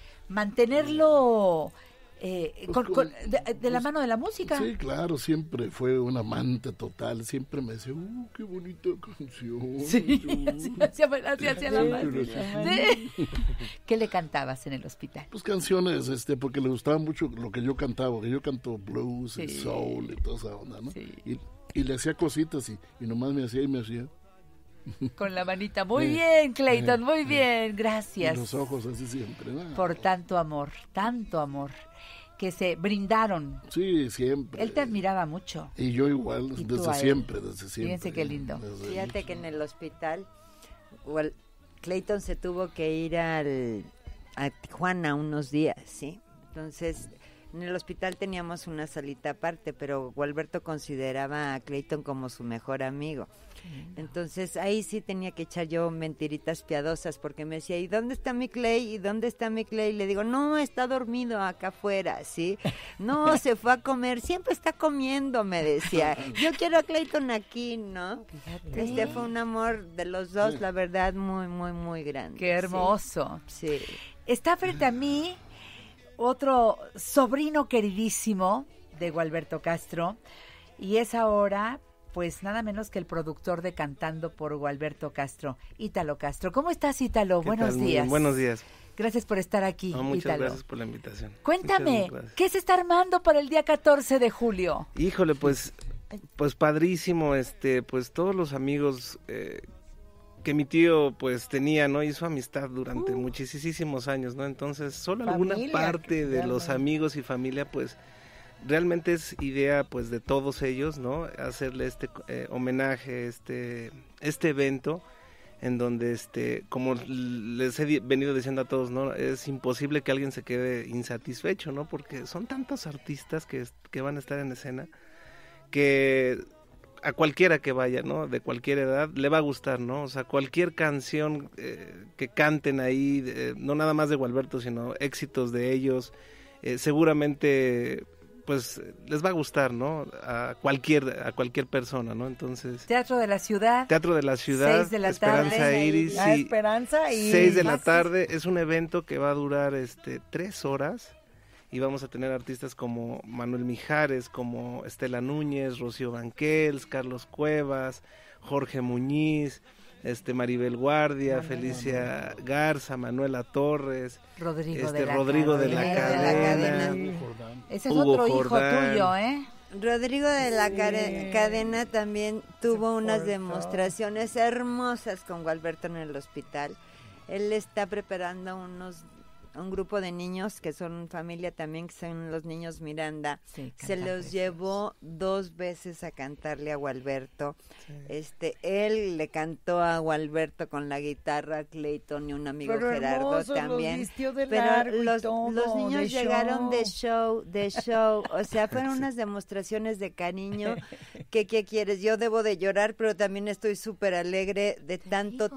Mantenerlo de la mano de la música. Sí, claro, siempre fue un amante total. Siempre me decía, qué bonita canción. Sí, así hacía la madre. Sí. ¿Qué le cantabas en el hospital? Pues canciones, porque le gustaba mucho lo que yo cantaba, que yo canto blues y soul y toda esa onda, ¿no? Sí. Y le hacía cositas y nomás me hacía. Con la manita. Muy bien, Clayton, muy bien. Gracias. Y los ojos así siempre, ¿no? Por tanto amor, que se brindaron. Sí, siempre. Él te admiraba mucho. Y yo igual, desde siempre. Fíjense qué lindo. Fíjate que en el hospital, Clayton se tuvo que ir a Tijuana unos días, ¿sí? Entonces, en el hospital teníamos una salita aparte, pero Gualberto consideraba a Clayton como su mejor amigo. Entonces ahí sí tenía que echar yo mentiritas piadosas porque me decía, ¿y dónde está mi Clay? ¿Y dónde está mi Clay? Y le digo, no, está dormido acá afuera, ¿sí? No, se fue a comer, siempre está comiendo, me decía. Yo quiero a Clayton aquí, ¿no? Fíjate. Fue un amor de los dos, la verdad, muy, muy, muy grande. Qué hermoso. Sí. Está frente a mí otro sobrino queridísimo de Gualberto Castro y es ahora pues nada menos que el productor de Cantando por Gualberto Castro, Ítalo Castro. ¿Cómo estás, Ítalo? Buenos días. Buenos días. Gracias por estar aquí, muchas Ítalo. Gracias por la invitación. Cuéntame, ¿qué se está armando para el día 14 de julio? Híjole, pues padrísimo, pues todos los amigos mi tío pues tenía, ¿no? Hizo amistad durante muchísimos años, ¿no? Entonces, solo alguna parte de los amigos y familia, pues, realmente es idea, pues, de todos ellos, ¿no? Hacerle este homenaje, este evento, en donde, como les he venido diciendo a todos, ¿no? Es imposible que alguien se quede insatisfecho, ¿no? Porque son tantos artistas que van a estar en escena, que a cualquiera que vaya, ¿no? De cualquier edad, le va a gustar, ¿no? O sea, cualquier canción que canten ahí, no nada más de Gualberto, sino éxitos de ellos, seguramente pues les va a gustar, ¿no? A cualquier persona, ¿no? Entonces, Teatro de la Ciudad, 6 de la Esperanza tarde. Iris, La Esperanza Iris. 6 de la tarde, es un evento que va a durar 3 horas y vamos a tener artistas como Manuel Mijares, como Estela Núñez, Rocío Banquels, Carlos Cuevas, Jorge Muñiz, Maribel Guardia, Felicia Garza, Manuela Torres, Rodrigo de la Cadena. Ese es otro hijo Jordán. tuyo, ¿eh? Rodrigo de la Cadena también tuvo unas demostraciones hermosas con Gualberto en el hospital. Él está preparando un grupo de niños que son familia también, que son los niños Miranda. Sí, se los llevó 2 veces a cantarle a Gualberto. Él le cantó a Gualberto con la guitarra, Clayton y un amigo Gerardo también. Pero los niños llegaron de show. O sea, fueron unas demostraciones de cariño. ¿Qué quieres? Yo debo de llorar, pero también estoy súper alegre de tanto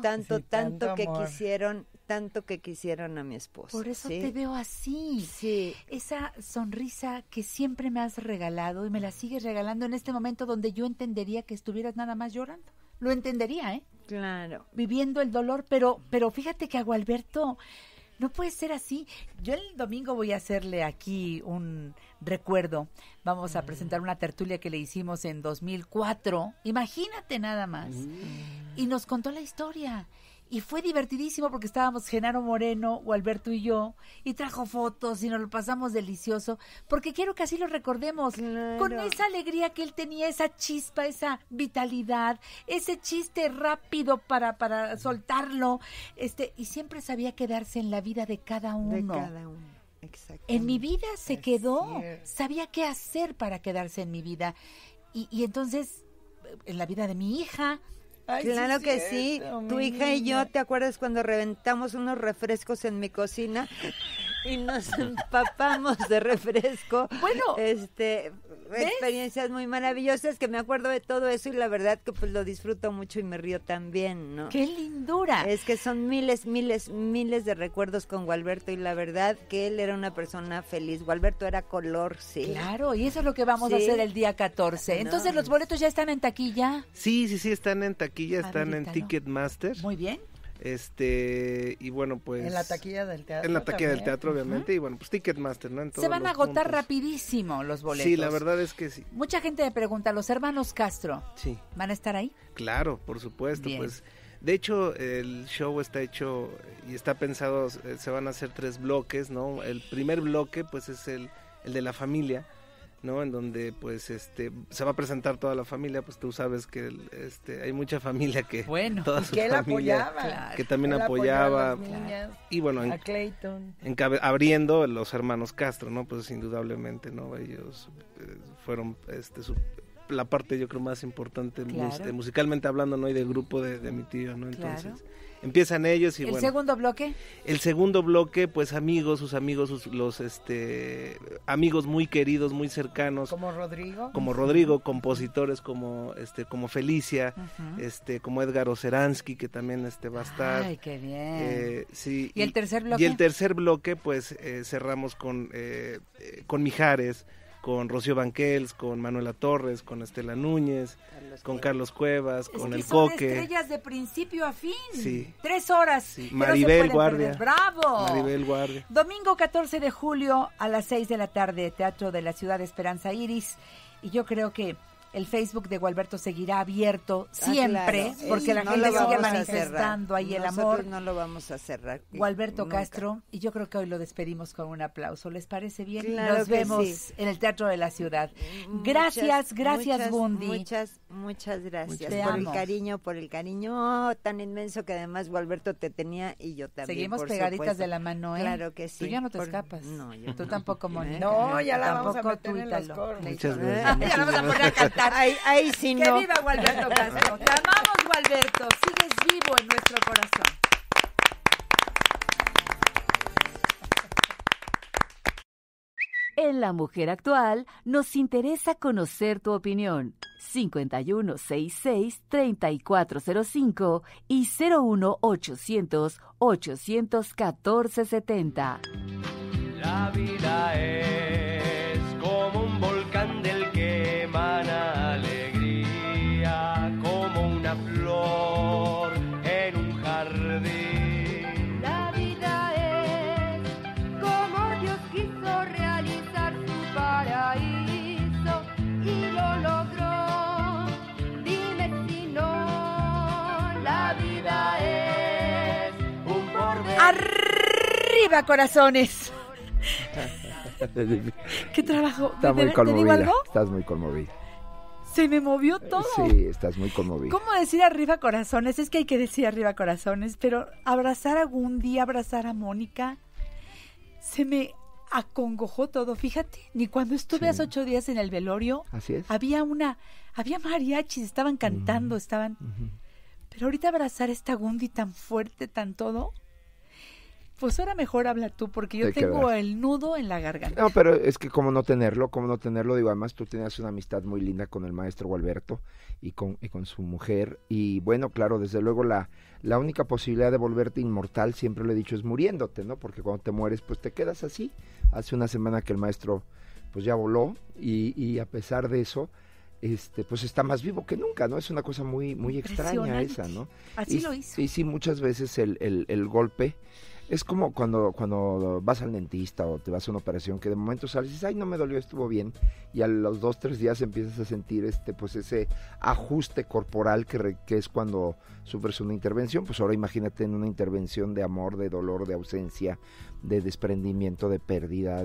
que quisieron a mi esposo. Por eso te veo así. Sí. Esa sonrisa que siempre me has regalado y me la sigues regalando en este momento donde yo entendería que estuvieras nada más llorando. Lo entendería, ¿eh? Claro. Viviendo el dolor, pero fíjate que a Gualberto no puede ser así. Yo el domingo voy a hacerle aquí un recuerdo. Vamos a presentar una tertulia que le hicimos en 2004. Imagínate nada más. Y nos contó la historia. Y fue divertidísimo porque estábamos Genaro Moreno, Gualberto y yo, y trajo fotos y nos lo pasamos delicioso, porque quiero que así lo recordemos, con esa alegría que él tenía, esa chispa, esa vitalidad, ese chiste rápido para soltarlo, y siempre sabía quedarse en la vida de cada uno. Exactamente. En mi vida se quedó, sabía qué hacer para quedarse en mi vida, y entonces, en la vida de mi hija. Ay, claro que sí, tu hija y yo, ¿te acuerdas cuando reventamos unos refrescos en mi cocina y nos empapamos de refresco? Bueno, experiencias muy maravillosas que me acuerdo de todo eso y la verdad que pues lo disfruto mucho y me río también, ¿no? ¡Qué lindura! Es que son miles de recuerdos con Gualberto y la verdad que él era una persona feliz. Gualberto era color, sí. Claro, y eso es lo que vamos a hacer el día 14. Entonces, ¿los boletos ya están en taquilla? Sí, están en taquilla, están en Ticketmaster. Muy bien. Y bueno, pues... En la taquilla del teatro. En la taquilla del teatro, obviamente, y bueno, pues Ticketmaster, ¿no? Se van a agotar rapidísimo los boletos. Sí, la verdad es que sí. Mucha gente me pregunta, ¿los hermanos Castro van a estar ahí? Claro, por supuesto, Bien. pues... De hecho, el show está hecho y está pensado, se van a hacer 3 bloques, ¿no? El primer bloque, pues, es el de la familia, ¿no? En donde pues se va a presentar toda la familia, pues tú sabes que hay mucha familia que toda su que él familia apoyaba, que también él apoyaba a las niñas, y bueno, a Clayton. abriendo los hermanos Castro, ¿no? Pues indudablemente, ¿no? Ellos fueron la parte yo creo más importante musicalmente hablando, ¿no? Y del grupo de mi tío, ¿no? Entonces empiezan ellos y ¿El segundo bloque? El segundo bloque, pues sus amigos, los amigos muy queridos, muy cercanos. ¿Como Rodrigo? Como Rodrigo, compositores como Felicia, como Edgar Oceransky, que también va a estar. Ay, qué bien. Sí. ¿Y el tercer bloque? Y el tercer bloque, pues cerramos con Mijares, con Rocío Banquels, con Manuela Torres, con Estela Núñez, con Carlos Cuevas, con el son Coque. Estrellas de principio a fin. Sí. 3 horas. Sí. Que Maribel no se pueden Guardia. perder. ¡Bravo! Maribel Guardia. Domingo 14 de julio a las 6 de la tarde, Teatro de la Ciudad de Esperanza Iris. Y yo creo que El Facebook de Gualberto seguirá abierto siempre, claro. porque la No gente lo sigue vamos a manifestando ahí el Nosotros amor. no lo vamos a cerrar. Gualberto Nunca. Castro, y yo creo que hoy lo despedimos con un aplauso. ¿Les parece bien? Claro Nos que vemos sí. en el Teatro de la Ciudad. Gracias, Gundi. Muchas gracias Te por amo. el cariño tan inmenso que además Gualberto te tenía y yo también. Seguimos por pegaditas supuesto. de la mano, ¿eh? Claro que sí. Tú ya no te escapas. No, yo Tú no. tampoco, Mónica. No, ya la vamos a Tampoco meter tú, en los Ítalo. cornos. Muchas Ya gracias. la vamos a poner a cantar. Ahí sí ¡Que no. viva Gualberto Castro! Te amamos, Gualberto. Sigues vivo en nuestro corazón. En La Mujer Actual nos interesa conocer tu opinión. 5166-3405 y 01800-814-70. La vida es como un volcán del que emana alegría, como una flor en un jardín. La vida es como Dios quiso realizar su paraíso y lo logró. Dime si no, la vida es un porvenir. ¡Arriba, corazones! ¿Qué trabajo? Está muy ¿Te digo conmovida. algo? Estás muy conmovida. Se me movió todo. Sí, estás muy conmovida. ¿Cómo decir arriba corazones? Es que hay que decir arriba corazones, pero abrazar a Gundi, abrazar a Mónica, se me acongojó todo. Fíjate, ni cuando estuve hace 8 días en el velorio, Así es. había mariachis, estaban cantando, pero ahorita abrazar a esta Gundi tan fuerte, tan todo. Pues ahora mejor habla tú, porque yo Te tengo quedas. el nudo en la garganta. No, pero es que cómo no tenerlo, digo, además tú tenías una amistad muy linda con el maestro Gualberto y con su mujer, y bueno, claro, desde luego la única posibilidad de volverte inmortal, siempre lo he dicho, es muriéndote, ¿no? Porque cuando te mueres, pues te quedas así. Hace una semana que el maestro, pues ya voló, y a pesar de eso, pues está más vivo que nunca, ¿no? Es una cosa muy, muy extraña esa, ¿no? Así lo hizo. Y sí, muchas veces el golpe es como cuando vas al dentista o te vas a una operación que de momento sales y dices, ay, no me dolió, estuvo bien, y a los 2-3 días empiezas a sentir pues ese ajuste corporal que es cuando sufres una intervención. Pues ahora imagínate en una intervención de amor, de dolor, de ausencia, de desprendimiento, de pérdida,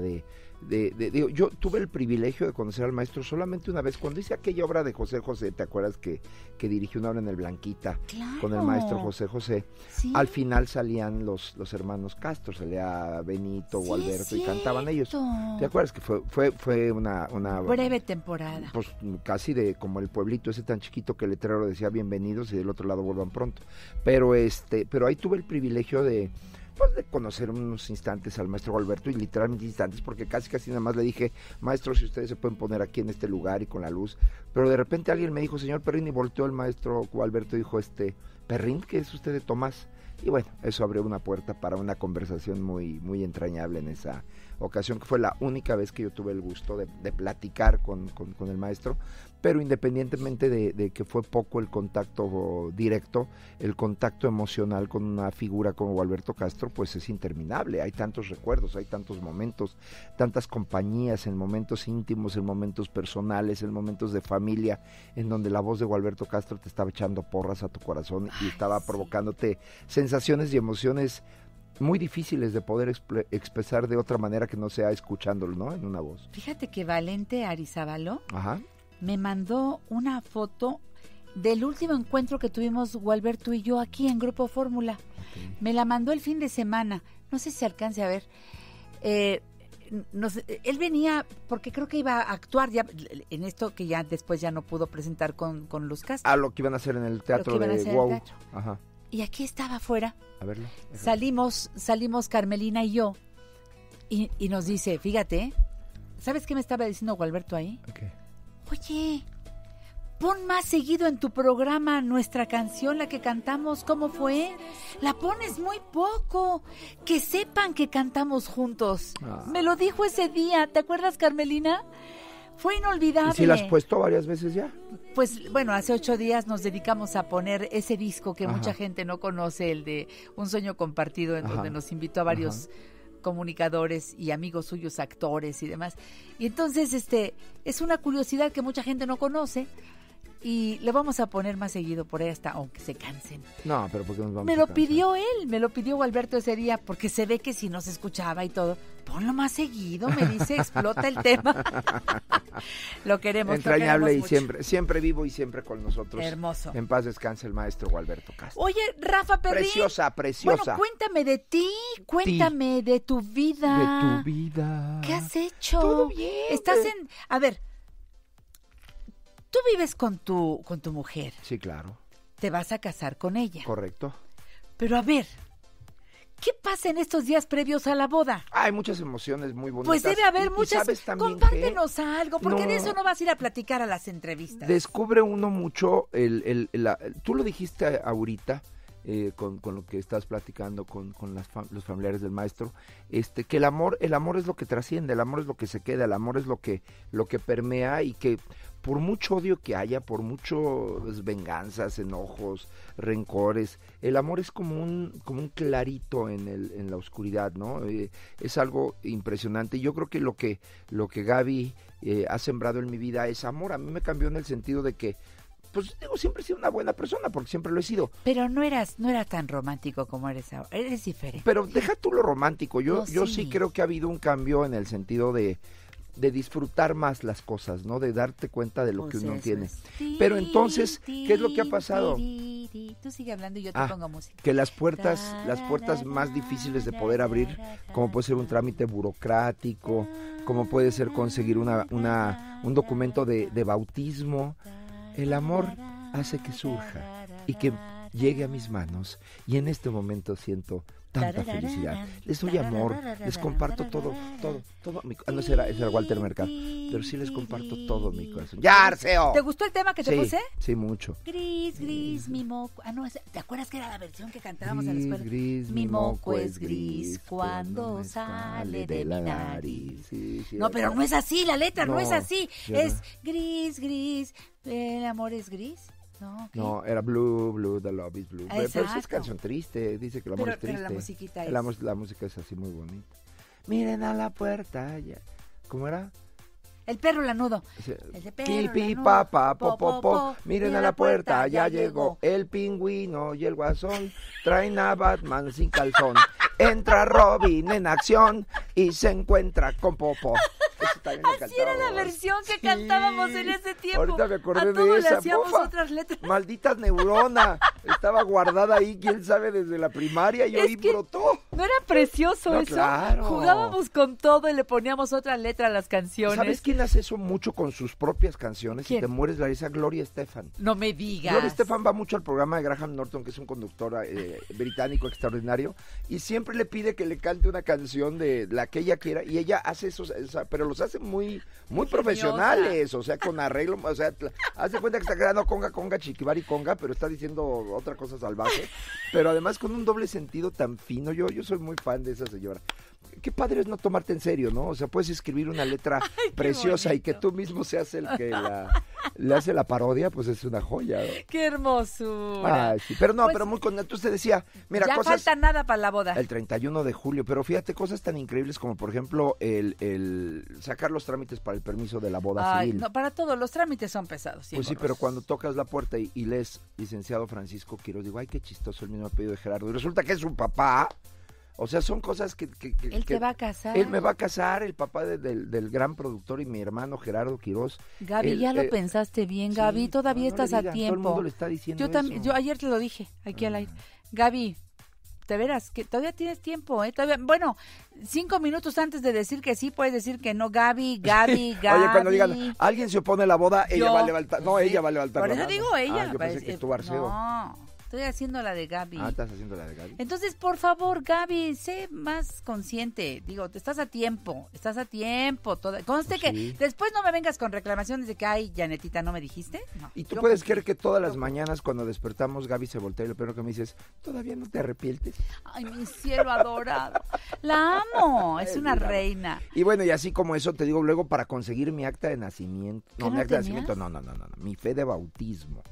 digo, yo tuve el privilegio de conocer al maestro solamente una vez, cuando hice aquella obra de José José, ¿te acuerdas que dirigió una obra en el Blanquita? Claro. Con el maestro José José? Sí. Al final salían los hermanos Castro, salía Benito, Sí, Gualberto, es y cantaban ellos. cierto. ¿Te acuerdas que fue una Breve temporada. pues casi de como el pueblito ese tan chiquito que el letrero decía bienvenidos y del otro lado vuelvan pronto? Pero ahí tuve el privilegio de conocer unos instantes al maestro Gualberto, y literalmente instantes, porque casi nada más le dije, maestro, si ustedes se pueden poner aquí en este lugar y con la luz, pero de repente alguien me dijo, señor Perrín, y volteó el maestro Gualberto y dijo, Perrín, ¿qué es usted de Tomás? Y bueno, eso abrió una puerta para una conversación muy, muy entrañable en esa ocasión, que fue la única vez que yo tuve el gusto de platicar con el maestro. Pero independientemente de que fue poco el contacto directo, el contacto emocional con una figura como Gualberto Castro, pues es interminable. Hay tantos recuerdos, hay tantos momentos, tantas compañías, en momentos íntimos, en momentos personales, en momentos de familia, en donde la voz de Gualberto Castro te estaba echando porras a tu corazón y estaba provocándote sensaciones y emociones muy difíciles de poder expresar de otra manera que no sea escuchándolo, ¿no? En una voz. Fíjate que Valente Arizábalo Ajá. me mandó una foto del último encuentro que tuvimos Gualberto y yo aquí en Grupo Fórmula. Okay. Me la mandó el fin de semana. No sé si se alcance a ver. Él venía, porque creo que iba a actuar ya en esto que ya después ya no pudo presentar con Luz Castro. Ah, lo que iban a hacer en el teatro de Wow. Ajá. Y aquí estaba afuera. A verlo. Salimos Carmelina y yo, y nos dice, fíjate, ¿sabes qué me estaba diciendo Gualberto ahí? Okay. Oye, pon más seguido en tu programa nuestra canción, la que cantamos, ¿cómo fue? La pones muy poco, que sepan que cantamos juntos. Me lo dijo ese día, ¿te acuerdas, Carmelina? Fue inolvidable. ¿Y si la has puesto varias veces ya? Pues bueno, hace 8 días nos dedicamos a poner ese disco que mucha gente no conoce, el de Un Sueño Compartido, en donde nos invitó a varios comunicadores y amigos suyos actores y demás. Y entonces es una curiosidad que mucha gente no conoce y le vamos a poner más seguido por ahí hasta aunque se cansen. No, pero ¿por qué nos vamos Me lo pidió él, me lo pidió Gualberto ese día porque se ve que si no se escuchaba y todo, ponlo más seguido, me dice, explota el tema. Lo queremos. Entrañable lo queremos y mucho. siempre vivo y siempre con nosotros. Hermoso. En paz descanse el maestro Gualberto Castro. Oye, Rafa Perrín. Preciosa. Bueno, cuéntame de ti, cuéntame de tu vida. De tu vida. ¿Qué has hecho? Todo bien. Estás en... A ver, tú vives con tu mujer. Sí, claro. Te vas a casar con ella. Correcto. Pero a ver, ¿qué pasa en estos días previos a la boda? Hay muchas emociones muy bonitas. Pues debe haber muchas. ¿sabes también Compártenos algo, porque No. de eso no vas a ir a platicar a las entrevistas. Descubre uno mucho, tú lo dijiste ahorita, con lo que estás platicando con los familiares del maestro, que el amor es lo que trasciende, el amor es lo que se queda, el amor es lo que permea y que por mucho odio que haya, por muchas venganzas, enojos, rencores, el amor es como un clarito en la oscuridad, ¿no? Es algo impresionante. Yo creo que lo que Gaby ha sembrado en mi vida es amor. A mí me cambió en el sentido de que, pues digo, siempre he sido una buena persona, porque siempre lo he sido. Pero no era tan romántico como eres ahora, eres diferente. Pero deja tú lo romántico, yo sí. sí creo que ha habido un cambio en el sentido de disfrutar más las cosas, ¿no? De darte cuenta de lo que uno tiene. Pero entonces, ¿qué es lo que ha pasado? Tú sigue hablando y yo te pongo música. Que las puertas más difíciles de poder abrir, como puede ser un trámite burocrático, como puede ser conseguir un documento de bautismo, el amor hace que surja y que llegue a mis manos, y en este momento siento tanta felicidad. Les doy amor, les comparto todo. No, ese era Walter Mercado, pero sí les comparto todo mi corazón. ¡Ya, Arceo! ¿Te gustó el tema que te puse? Sí, mucho. Gris, mi moco. No, ¿te acuerdas que era la versión que cantábamos en la escuela? Gris, mi moco es gris cuando sale de mi nariz. Sí, no, pero no es así, la letra no es así. Es no. gris, el amor es gris. No, era blue, the love is blue. Pero eso es Exacto. canción triste, dice que el amor es triste. Pero la musiquita es... La música es así muy bonita. Miren a la puerta, ya. ¿Cómo era? El perro lanudo. El de perro Pipi, lanudo. papa, po, miren a la puerta, ya llegó el pingüino y el guasón, traen a Batman sin calzón, entra Robin en acción y se encuentra con Popo. Así era la versión que cantábamos en ese tiempo. Ahorita me acordé a todo de le esa. hacíamos Bufa, otras letras. maldita neurona, estaba guardada ahí, quién sabe, desde la primaria y hoy brotó. ¿No era precioso No, eso? claro. Jugábamos con todo y le poníamos otra letra a las canciones. ¿Sabes quién hace eso mucho con sus propias canciones? ¿Quién? Y te mueres la risa, Gloria Estefan. No me digas. Gloria Estefan va mucho al programa de Graham Norton, que es un conductor británico extraordinario, y siempre le pide que le cante una canción de la que ella quiera, y ella hace eso, pero los hace muy profesionales, o sea, con arreglo, o sea, hace cuenta que está creando conga, chiquibari conga, pero está diciendo otra cosa salvaje, pero además con un doble sentido tan fino. Yo soy muy fan de esa señora. Qué padre es no tomarte en serio, ¿no? O sea, puedes escribir una letra preciosa bonito. Y que tú mismo seas el que le hace la parodia, pues es una joya, ¿no? ¡Qué hermosura! Ay, sí. Pero no, pues, pero muy contento. Entonces te decía, mira, ya cosas... falta nada para la boda. El 31 de julio, pero fíjate, cosas tan increíbles como, por ejemplo, el sacar los trámites para el permiso de la boda civil. No, para todos, los trámites son pesados. Pues sí, pero cuando tocas la puerta y lees licenciado Francisco Quiroz, digo, ay, qué chistoso, el mismo apellido de Gerardo. Y resulta que es su papá. O sea, son cosas que él te va a casar. Él me va a casar, el papá del gran productor y mi hermano Gerardo Quiroz. Gaby, ya lo pensaste bien, Gaby, sí, todavía estás a tiempo. Todo el mundo le está diciendo yo también, yo ayer te lo dije, aquí al aire. Gaby, te verás que todavía tienes tiempo, todavía, bueno, 5 minutos antes de decir que sí, puedes decir que no, Gaby. Oye, cuando digan, alguien se opone a la boda, ella va a levantar, no, ella va a levantar. Por eso digo ella. Yo pensé que tú, Arceo. No. Estoy haciendo la de Gaby. Estás haciendo la de Gaby. Entonces, por favor, Gaby, sé más consciente. Digo, estás a tiempo. Conste que después no me vengas con reclamaciones de que, ay, Janetita, ¿no me dijiste? No, y tú puedes creer que todas las mañanas cuando despertamos, Gaby se voltea y lo primero que me dices, ¿todavía no te arrepientes? Ay, mi cielo adorado. La amo, es una reina. Y bueno, y así como eso, te digo, luego para conseguir mi acta de nacimiento. No, mi acta de nacimiento, no. Mi fe de bautismo.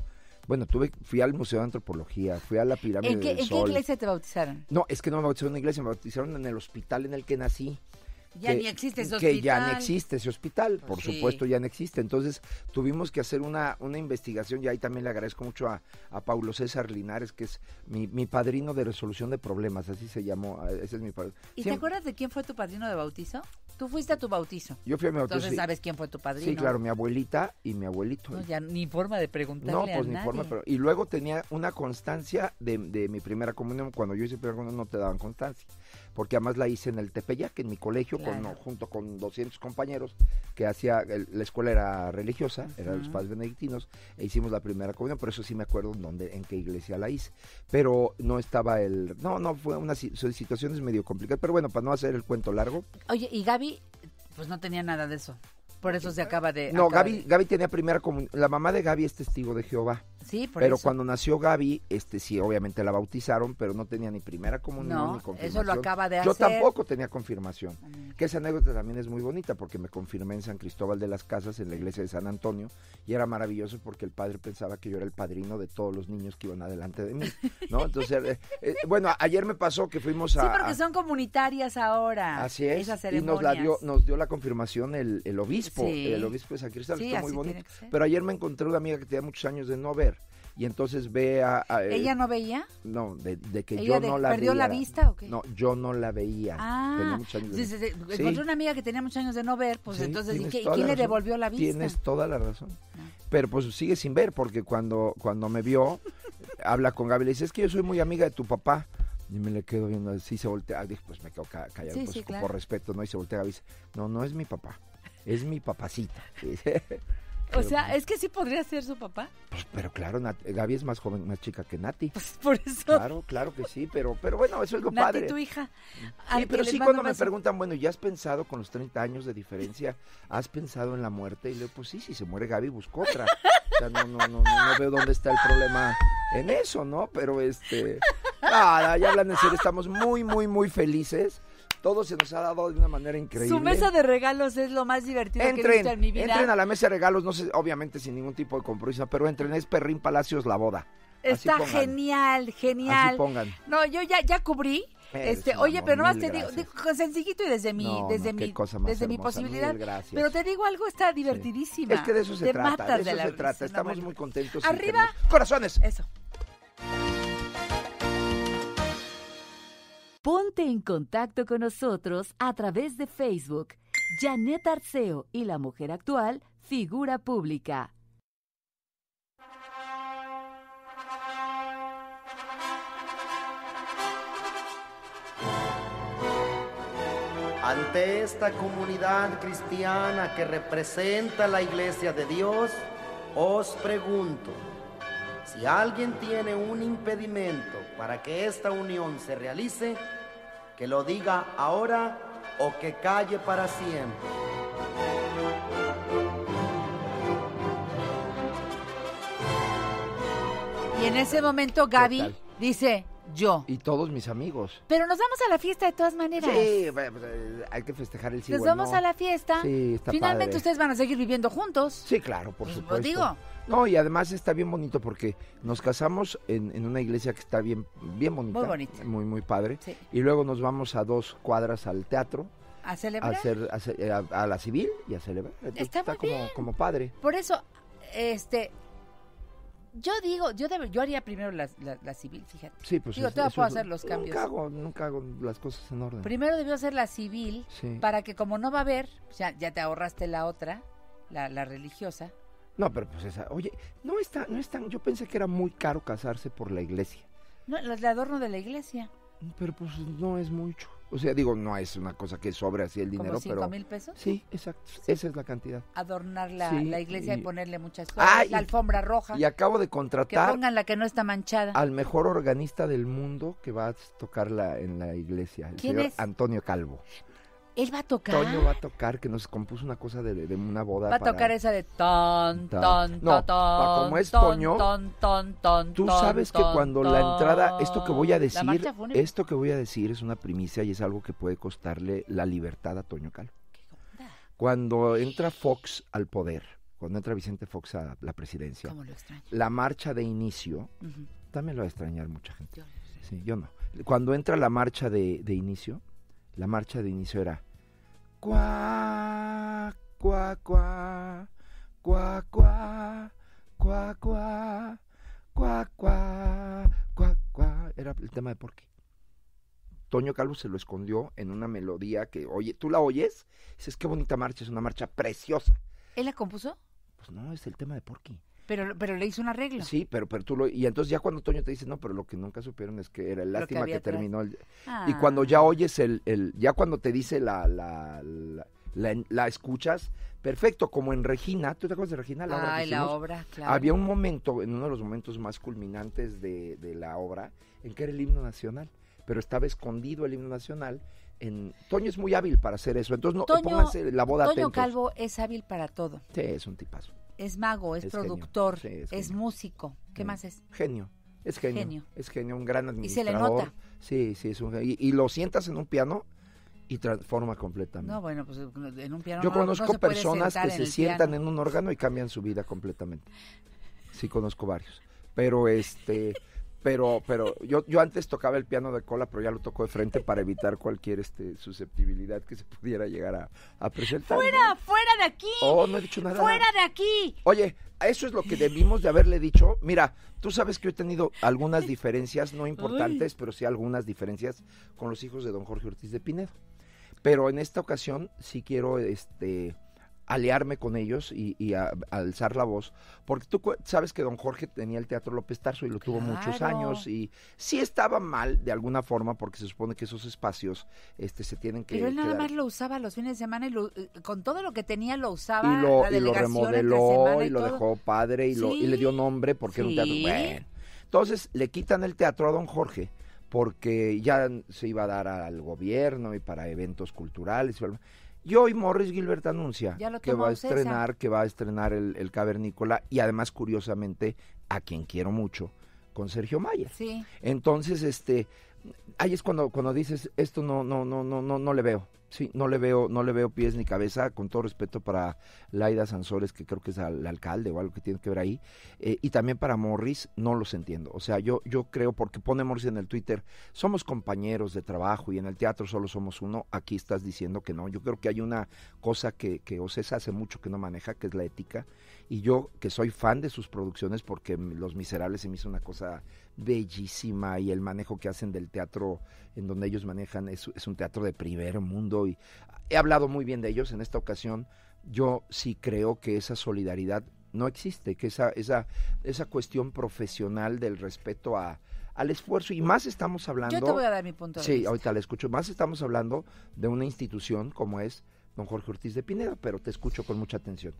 Bueno, fui al Museo de Antropología, fui a la Pirámide del Sol. ¿En qué iglesia te bautizaron? No, es que no me bautizaron en una iglesia, me bautizaron en el hospital en el que nací. Ya ni existe ese hospital. Que ya no existe ese hospital, por supuesto ya no existe. Entonces tuvimos que hacer una investigación y ahí también le agradezco mucho a Paulo César Linares, que es mi padrino de resolución de problemas, así se llamó, ese es mi padrino. ¿Y te acuerdas de quién fue tu padrino de bautizo? Tú fuiste a tu bautizo. Yo fui a mi bautizo. Entonces sabes quién fue tu padrino. Sí, claro, mi abuelita y mi abuelito. No, ya ni forma de preguntarle a nadie. Ni forma, pero y luego tenía una constancia de mi primera comunión. Cuando yo hice primera comunión no te daban constancia, porque además la hice en el Tepeyac, en mi colegio, claro. Junto con 200 compañeros, que la escuela era religiosa, eran los padres benedictinos, e hicimos la primera comunión, por eso sí me acuerdo en qué iglesia la hice, pero no estaba no, fue una situaciones medio complicadas, pero bueno, para no hacer el cuento largo. Oye, y Gaby, pues no tenía nada de eso. Por eso se acaba de... No, Gaby tenía primera comunión. La mamá de Gaby es testigo de Jehová. Sí, por pero eso. Cuando nació Gaby, sí, obviamente la bautizaron, pero no tenía ni primera comunión ni confirmación. Eso lo acaba de hacer. Yo tampoco tenía confirmación. Que esa anécdota también es muy bonita, porque me confirmé en San Cristóbal de las Casas, en la iglesia de San Antonio, y era maravilloso porque el padre pensaba que yo era el padrino de todos los niños que iban adelante de mí, ¿no? Entonces, bueno, ayer me pasó que fuimos a... Sí, porque son comunitarias ahora. Así es, esas y nos dio la confirmación el obispo, sí. El obispo de San Cristóbal, sí, está muy bonito. Pero ayer me encontré una amiga que tenía muchos años de no ver, y entonces ve a ¿Ella no veía? No, de que yo no la veía. ¿Perdió la vista o qué? No, yo no la veía. Tenía muchos años encontré una amiga que tenía muchos años de no ver, pues entonces, ¿y quién le devolvió la vista? Tienes toda la razón. Pero pues sigue sin ver, porque cuando me vio, habla con Gaby, le dice, es que yo soy muy amiga de tu papá. Y me le quedo viendo, así se voltea, dije, pues me quedo callado, sí, pues, sí, claro. Por respeto, ¿no? Y se voltea Gaby y dice, no es mi papá, es mi papacita. O sea, ¿es que sí podría ser su papá? Pues, pero claro, Gaby es más joven, más chica que Nati. Pues por eso. Claro que sí, pero bueno, eso es lo Nati, padre. tu hija. Sí, pero sí cuando me preguntan, bueno, ¿ya has pensado con los 30 años de diferencia, has pensado en la muerte? Y le digo, pues sí, si se muere Gaby, busco otra. O sea, no veo dónde está el problema en eso, ¿no? Pero nada, ya hablan en serio, estamos muy, muy, muy felices. Todo se nos ha dado de una manera increíble. Su mesa de regalos es lo más divertido que he visto en mi vida. Entren a la mesa de regalos, no sé, obviamente sin ningún tipo de compromiso, pero entren, es Perrín Palacios La Boda. Está genial. Así pongan. No, yo ya cubrí. Oye, pero nomás te digo, sencillito y desde mi posibilidad. Pero te digo algo, está divertidísima. Es que de eso se trata, Estamos muy contentos. Arriba, corazones. Eso. Ponte en contacto con nosotros a través de Facebook. Janet Arceo y la mujer actual, figura pública. Ante esta comunidad cristiana que representa la Iglesia de Dios, os pregunto, si alguien tiene un impedimento para que esta unión se realice, que lo diga ahora o que calle para siempre. Y en ese momento Gaby dice, yo. Y todos mis amigos. Pero nos vamos a la fiesta de todas maneras. Sí, hay que festejar el sí. Nos vamos a la fiesta. Sí, está Finalmente padre. Ustedes van a seguir viviendo juntos. Sí, claro, por supuesto. Lo digo. No, y además está bien bonito porque nos casamos en una iglesia que está bien bonita. Muy bonita. Muy, muy padre. Sí. Y luego nos vamos a 2 cuadras al teatro. ¿A celebrar? A la civil y a celebrar. Entonces, está como padre. Por eso, yo digo, yo haría primero la civil, fíjate. Sí, pues todavía puedo hacer los cambios. Nunca hago las cosas en orden. Primero debió hacer la civil, sí, para que como no va a haber, ya te ahorraste la otra, la religiosa. No, pero pues esa, oye, no es tan, yo pensé que era muy caro casarse por la iglesia. No, el adorno de la iglesia. Pero pues no es mucho. O sea, digo, no es una cosa que sobre así el dinero, ¿Como pero... $5,000 pesos? Sí, exacto, sí. Esa es la cantidad. Adornar la iglesia y ponerle muchas cosas, la alfombra roja. Y acabo de contratar... Que pongan la que no está manchada. Al mejor organista del mundo que va a tocarla en la iglesia, el señor Antonio Calvo. Él va a tocar. Toño va a tocar, que nos compuso una cosa de una boda. Va a tocar esa de ton, como es Toño, tú sabes que cuando la entrada, esto que voy a decir es una primicia y es algo que puede costarle la libertad a Toño Calvo. Cuando entra Fox al poder, cuando entra Vicente Fox a la presidencia, ¿Cómo lo extraño? la marcha de inicio, Ujú. también lo va a extrañar mucha gente. Yo lo sé. Sí, yo no. Cuando entra la marcha de inicio, la marcha de inicio era cuá, cuá, cuá, cuá, cuá, cuá, cuá, cuá, cuá, cuá, cuá. Era el tema de Porky. Toño Calvo se lo escondió en una melodía que, oye, tú la oyes, dices, qué bonita marcha, es una marcha preciosa. ¿Él la compuso? Pues no, es el tema de Porky. Pero le hizo un arreglo. Sí, pero tú lo... Y entonces ya cuando Toño te dice, no, pero lo que nunca supieron es que era el Lo que lástima había que atrás. terminó. Ah. Y cuando ya oyes ya cuando te dice la escuchas, perfecto, como en Regina, ¿tú te acuerdas de Regina? La obra que La hicimos? obra, claro. Había un momento, en uno de los momentos más culminantes de la obra, en que era el himno nacional, pero estaba escondido el himno nacional. Toño es muy hábil para hacer eso, entonces no pónganse la boda Toño atentos. Calvo es hábil para todo. Sí, es un tipazo. Es mago, es productor, genio. Sí, es músico. ¿Qué más es? Genio. Es genio. Es genio, un gran administrador. Y se le nota. Sí, es un genio. Y lo sientas en un piano y transforma completamente. No, bueno, pues en un piano Yo no conozco se puede personas sentar que en se el sientan piano. en un órgano y cambian su vida completamente. Sí, conozco varios. Pero pero yo antes tocaba el piano de cola, pero ya lo toco de frente para evitar cualquier susceptibilidad que se pudiera llegar a presentar. ¡Fuera! ¡Fuera de aquí! Oh, no he dicho nada. ¡Fuera de aquí! Oye, eso es lo que debimos de haberle dicho. Mira, tú sabes que yo he tenido algunas diferencias, no importantes, pero sí algunas diferencias con los hijos de don Jorge Ortiz de Pinedo. Pero en esta ocasión sí quiero aliarme con ellos y alzar la voz, porque tú sabes que don Jorge tenía el Teatro López Tarso y lo tuvo muchos años, y sí estaba mal de alguna forma, porque se supone que esos espacios se tienen que Pero él nada quedar. más lo usaba los fines de semana y con todo lo que tenía lo usaba. Y lo entre remodeló semana y lo todo. dejó padre y le dio nombre porque era un teatro. Bueno, entonces le quitan el teatro a don Jorge porque ya se iba a dar al gobierno y para eventos culturales. Y hoy Morris Gilbert anuncia que va a estrenar el Cavernícola, y además, curiosamente, a quien quiero mucho, con Sergio Mayer. Sí. Entonces, ahí es cuando dices, esto no le veo. Sí, no le veo pies ni cabeza, con todo respeto para Laida Sansores, que creo que es el alcalde o algo que tiene que ver ahí, y también para Morris, no los entiendo. O sea, yo creo, porque pone Morris en el Twitter, somos compañeros de trabajo y en el teatro solo somos uno, aquí estás diciendo que no. Yo creo que hay una cosa que Ocesa hace mucho que no maneja, que es la ética, y yo, que soy fan de sus producciones, porque Los Miserables se me hizo una cosa bellísima, y el manejo que hacen del teatro en donde ellos manejan es un teatro de primer mundo, y he hablado muy bien de ellos. En esta ocasión yo sí creo que esa solidaridad no existe, que esa cuestión profesional del respeto al esfuerzo, y más estamos hablando... Yo te voy a dar mi punto de vista. Sí, ahorita le escucho. Más estamos hablando de una institución como es don Jorge Ortiz de Pinedo, pero te escucho con mucha atención.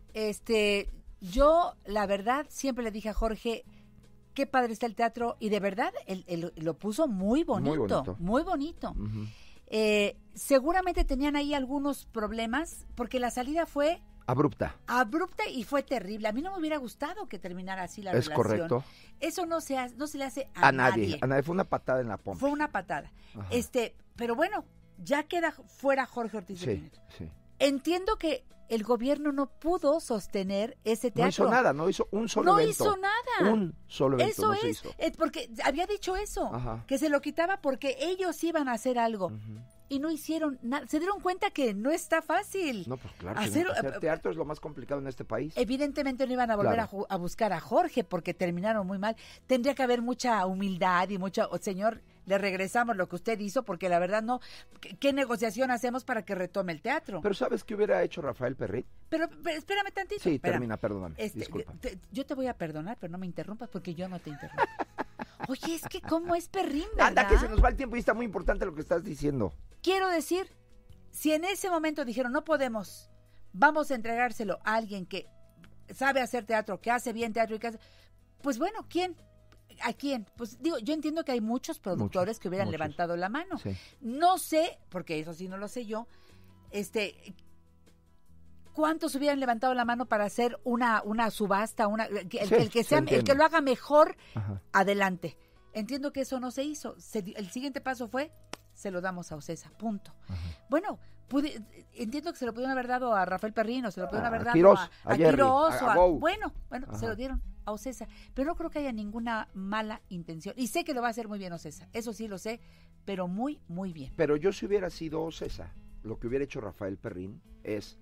Yo, la verdad, siempre le dije a Jorge, qué padre está el teatro, y de verdad, él lo puso muy bonito. Muy bonito. Uh-huh. Seguramente tenían ahí algunos problemas, porque la salida fue... Abrupta y fue terrible. A mí no me hubiera gustado que terminara así la relación. Es correcto. Eso no se le hace a nadie. A nadie, fue una patada en la pompa. Fue una patada. Ajá. Pero bueno, ya queda fuera Jorge Ortiz de Pinedo. Sí. Entiendo que el gobierno no pudo sostener ese teatro. No hizo nada, no hizo un solo evento. No hizo nada. Un solo evento eso no es, se hizo. Porque había dicho eso, Ajá. que se lo quitaba porque ellos iban a hacer algo. Uh-huh. Y no hicieron nada. Se dieron cuenta que no está fácil. No, pues claro, hacer teatro es lo más complicado en este país. Evidentemente no iban a volver a buscar a Jorge, porque terminaron muy mal. Tendría que haber mucha humildad y señor, le regresamos lo que usted hizo, porque la verdad no. ¿Qué negociación hacemos para que retome el teatro? Pero ¿sabes qué hubiera hecho Rafael Perrit? Pero espérame tantito. Sí, termina, perdóname, disculpa. Yo te voy a perdonar, pero no me interrumpas, porque yo no te interrumpo. Oye, es que cómo es Perrín, ¿verdad? Anda, que se nos va el tiempo y está muy importante lo que estás diciendo. Quiero decir, si en ese momento dijeron, no podemos, vamos a entregárselo a alguien que sabe hacer teatro, que hace bien teatro, pues bueno, ¿quién? ¿A quién? Pues digo, yo entiendo que hay muchos productores que hubieran levantado la mano. Sí. No sé, porque eso sí no lo sé yo, ¿cuántos hubieran levantado la mano para hacer una subasta, el que lo haga mejor? Ajá. Adelante. Entiendo que eso no se hizo. El siguiente paso fue, se lo damos a Ocesa, punto. Ajá. Bueno, entiendo que se lo pudieron haber dado a Rafael Perrín, o se lo pudieron haber dado Quirós, a Jerry, Quirós, a Gou. bueno, se lo dieron a Ocesa, pero no creo que haya ninguna mala intención, y sé que lo va a hacer muy bien Ocesa, eso sí lo sé, pero muy, muy bien. Pero yo si hubiera sido Ocesa, lo que hubiera hecho Rafael Perrín es,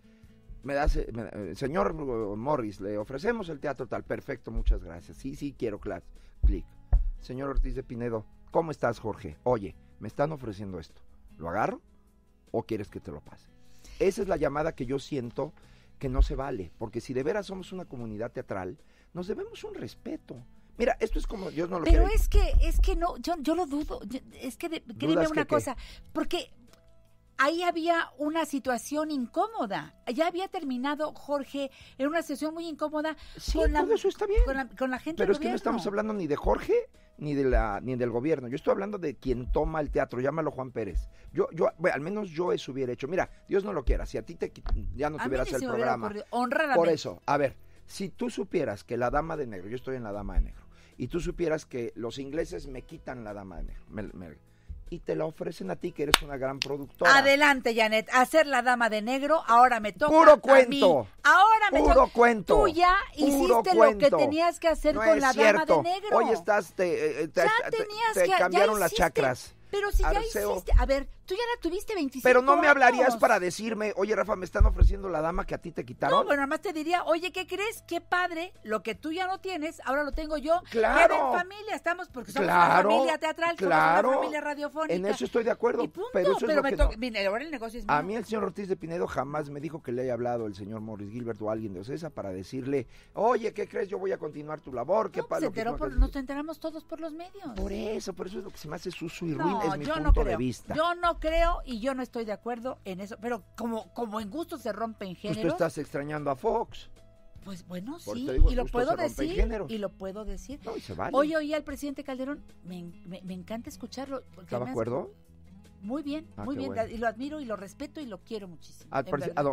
señor Morris, le ofrecemos el teatro tal, perfecto, muchas gracias, sí, quiero clic. Señor Ortiz de Pinedo, ¿cómo estás, Jorge? Oye, me están ofreciendo esto, ¿lo agarro o quieres que te lo pase? Esa es la llamada que yo siento que no se vale, porque si de veras somos una comunidad teatral, nos debemos un respeto. Mira, esto es como Dios no lo quiere. Pero es que no, yo lo dudo, créeme una cosa, porque ahí había una situación incómoda, ya había terminado Jorge en una situación muy incómoda. Sí, todo eso está bien. Con la gente pero del es que no gobierno. estamos hablando ni de Jorge ni del gobierno. Yo estoy hablando de quien toma el teatro, llámalo Juan Pérez. Bueno, al menos yo eso hubiera hecho. Mira, Dios no lo quiera, si a ti ya no tuvieras el programa. Por eso, a ver, si tú supieras que la Dama de Negro, yo estoy en la Dama de Negro, y tú supieras que los ingleses me quitan la Dama de Negro, y te la ofrecen a ti, que eres una gran productora. Adelante, Janet, hacer la Dama de Negro, ahora me toca Puro cuento. a mí. Ahora me toca. Puro cuento. Tú ya hiciste lo que tenías que hacer con la Dama de Negro. Hoy estás, te cambiaron las chakras. Pero si Arceo. ya hiciste, a ver, tú ya la tuviste 25 Pero no me hablarías años. para decirme, oye, Rafa, me están ofreciendo la dama que a ti te quitaron. No, bueno, nada más te diría, oye, ¿qué crees? Qué padre, lo que tú ya no tienes, ahora lo tengo yo. Claro. Queda en familia, estamos, porque somos una familia teatral, somos una familia radiofónica. En eso estoy de acuerdo. Y punto, pero eso es lo que no. Mira, ahora el negocio es mío. A mí el señor Ortiz de Pinedo jamás me dijo que le haya hablado el señor Morris Gilbert o alguien de Ocesa para decirle, oye, ¿qué crees? Yo voy a continuar tu labor. ¿Qué pasa? Nos enteramos todos por los medios. Por eso es lo que se me hace sucio y ruin, es mi yo punto de vista. Yo no creo y yo no estoy de acuerdo en eso, pero como en gusto se rompen géneros. Pues tú estás extrañando a Fox. Pues bueno, Por sí, te digo, y lo gusto puedo se rompe decir, géneros. y lo puedo decir. No, y se vale. Hoy oí al presidente Calderón, me encanta escucharlo. ¿Está de acuerdo? Muy bien, muy bien, bueno. y lo admiro y lo respeto y lo quiero muchísimo. A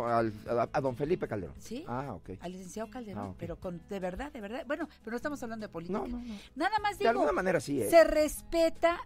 don Felipe Calderón. Sí, ok. al licenciado Calderón, ok. pero de verdad, bueno, pero no estamos hablando de política. No. Nada más digo, de alguna manera sí, se respeta,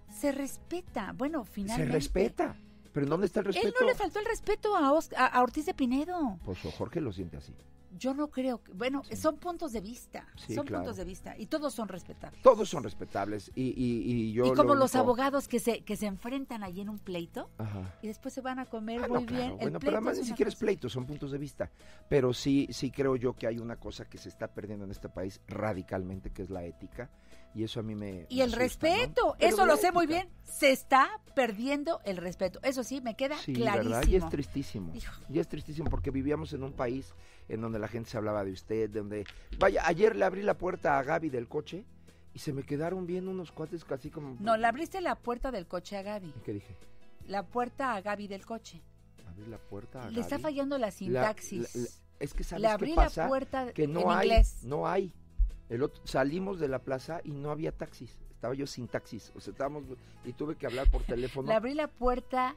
bueno, finalmente. Se respeta, pero ¿dónde está el respeto? Él no le faltó el respeto a Ortiz de Pinedo. Pues Jorge lo siente así. Yo no creo que, son puntos de vista, Sí, claro. puntos de vista y todos son respetables. Todos son respetables y yo y como lo los único- abogados que se enfrentan allí en un pleito Ajá. y después se van a comer No, muy claro, bien. bueno, pero además ni siquiera es pleito, son puntos de vista. Pero sí creo yo que hay una cosa que se está perdiendo en este país radicalmente, que es la ética. Y eso a mí me Y el asusta, respeto, ¿no? Pero eso lo la sé muy ética. bien, se está perdiendo el respeto. Eso sí, me queda Sí, clarísimo. ¿verdad? Y es tristísimo. Y es tristísimo porque vivíamos en un país en donde la gente se hablaba de usted, donde... Vaya, ayer le abrí la puerta a Gaby del coche y se me quedaron viendo unos cuates casi como... No, le abriste la puerta del coche a Gaby. ¿Qué dije? La puerta a Gaby del coche. Abrí la puerta a Gaby. Le está fallando la sintaxis. Es que ¿sabes Le abrí qué pasa? la puerta que no en hay, inglés. no hay. Salimos de la plaza y no había taxis. Estaba yo sin taxis. O sea, estábamos y tuve que hablar por teléfono. Le abrí la puerta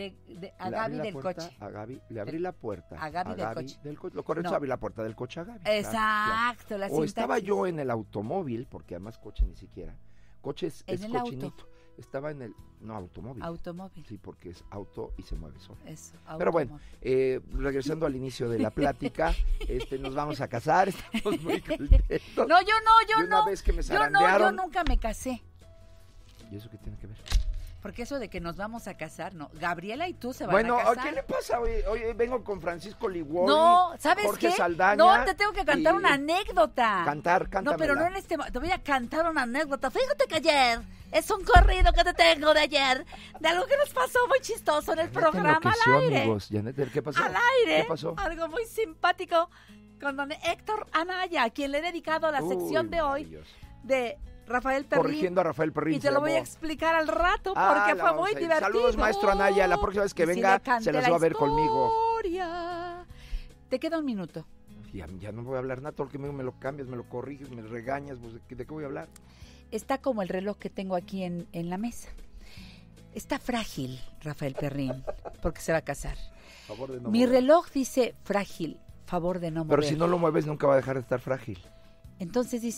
a Gaby del coche. A Gaby, le abrí la puerta a Gaby del coche. Lo correcto No. es abrir la puerta del coche a Gaby. Exacto, claro. la O estaba sintaxis. yo en el automóvil, porque además coche ni siquiera. Coche es En el auto. cochinito. Estaba en el... No, automóvil. Automóvil. Sí, porque es auto y se mueve solo. Eso, Pero bueno, automóvil. regresando al inicio de la plática, nos vamos a casar, estamos muy contentos. No, yo Y una vez que me yo zarandearon... nunca me casé. ¿Y eso qué tiene que ver? Porque eso de que nos vamos a casar, no. Gabriela y tú se van Bueno, a casar. ¿qué le pasa? Hoy vengo con Francisco Ligüori, No, ¿sabes Jorge qué? Saldaña. No, te tengo que cantar y- una anécdota. Cántamela. No, pero no en este... Te voy a cantar una anécdota. Fíjate que ayer es un corrido que te tengo de ayer, de algo que nos pasó muy chistoso en el programa enloqueció, al aire. amigos. Janet, ¿qué pasó? Al aire. ¿Qué pasó? Algo muy simpático con don Héctor Anaya, a quien le he dedicado la sección de hoy maravilloso. de Rafael Perrín. Corrigiendo a Rafael Perrín. Y te lo voy a explicar al rato porque fue muy divertido. Saludos, maestro Anaya. La próxima vez que Y sí venga le canté se las la va a ver conmigo. historia. Te queda un minuto. Ya no voy a hablar nada, todo el que me lo cambias, me lo corriges, me regañas, pues, ¿de qué voy a hablar? Está como el reloj que tengo aquí en la mesa. Está frágil, Rafael Perrín, porque se va a casar. Favor de no Mi mover. reloj dice frágil, favor de no mover. Pero si no lo mueves nunca va a dejar de estar frágil. Entonces dice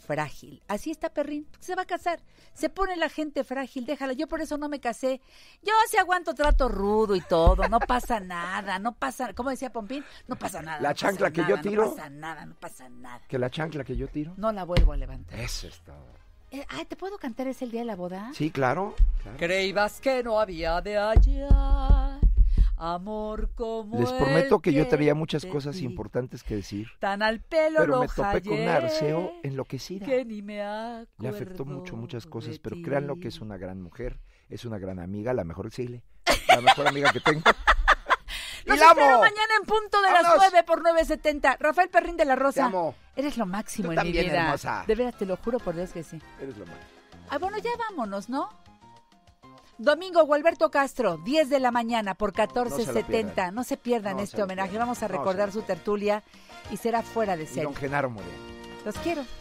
frágil. Así está Perrín, se va a casar. Se pone la gente frágil, déjala. Yo por eso no me casé. Yo sí aguanto trato rudo y todo, no pasa nada, no pasa, ¿cómo decía Pompín? No pasa nada. La chancla que yo tiro. No pasa nada, no pasa nada. Que la chancla que yo tiro. No la vuelvo a levantar. Eso es todo. ¿Te puedo cantar ese el día de la boda? Sí, claro. Creías que no había de hallar amor como les prometo el que yo traía muchas te cosas di. importantes que decir. Tan al pelo pero lo me topé con hallé, Arceo enloquecida. que ni me acuerdo. Le afectó muchas cosas, pero ti. créanlo que es una gran mujer, es una gran amiga, la mejor la mejor amiga que tengo. Los ¡Y la espero amo! mañana en punto de las ¡Vámonos! 9 por 9:70. Rafael Perrín de la Rosa. Te amo. Eres lo máximo Tú en también, mi vida. hermosa. De veras, te lo juro por Dios que sí. Eres lo máximo. Bueno, ya vámonos, ¿no? Domingo, Gualberto Castro, 10 de la mañana por 14:70. No se pierdan este homenaje. Vamos a recordar su tertulia y será fuera de Y serie. don Genaro Moreno. Los quiero.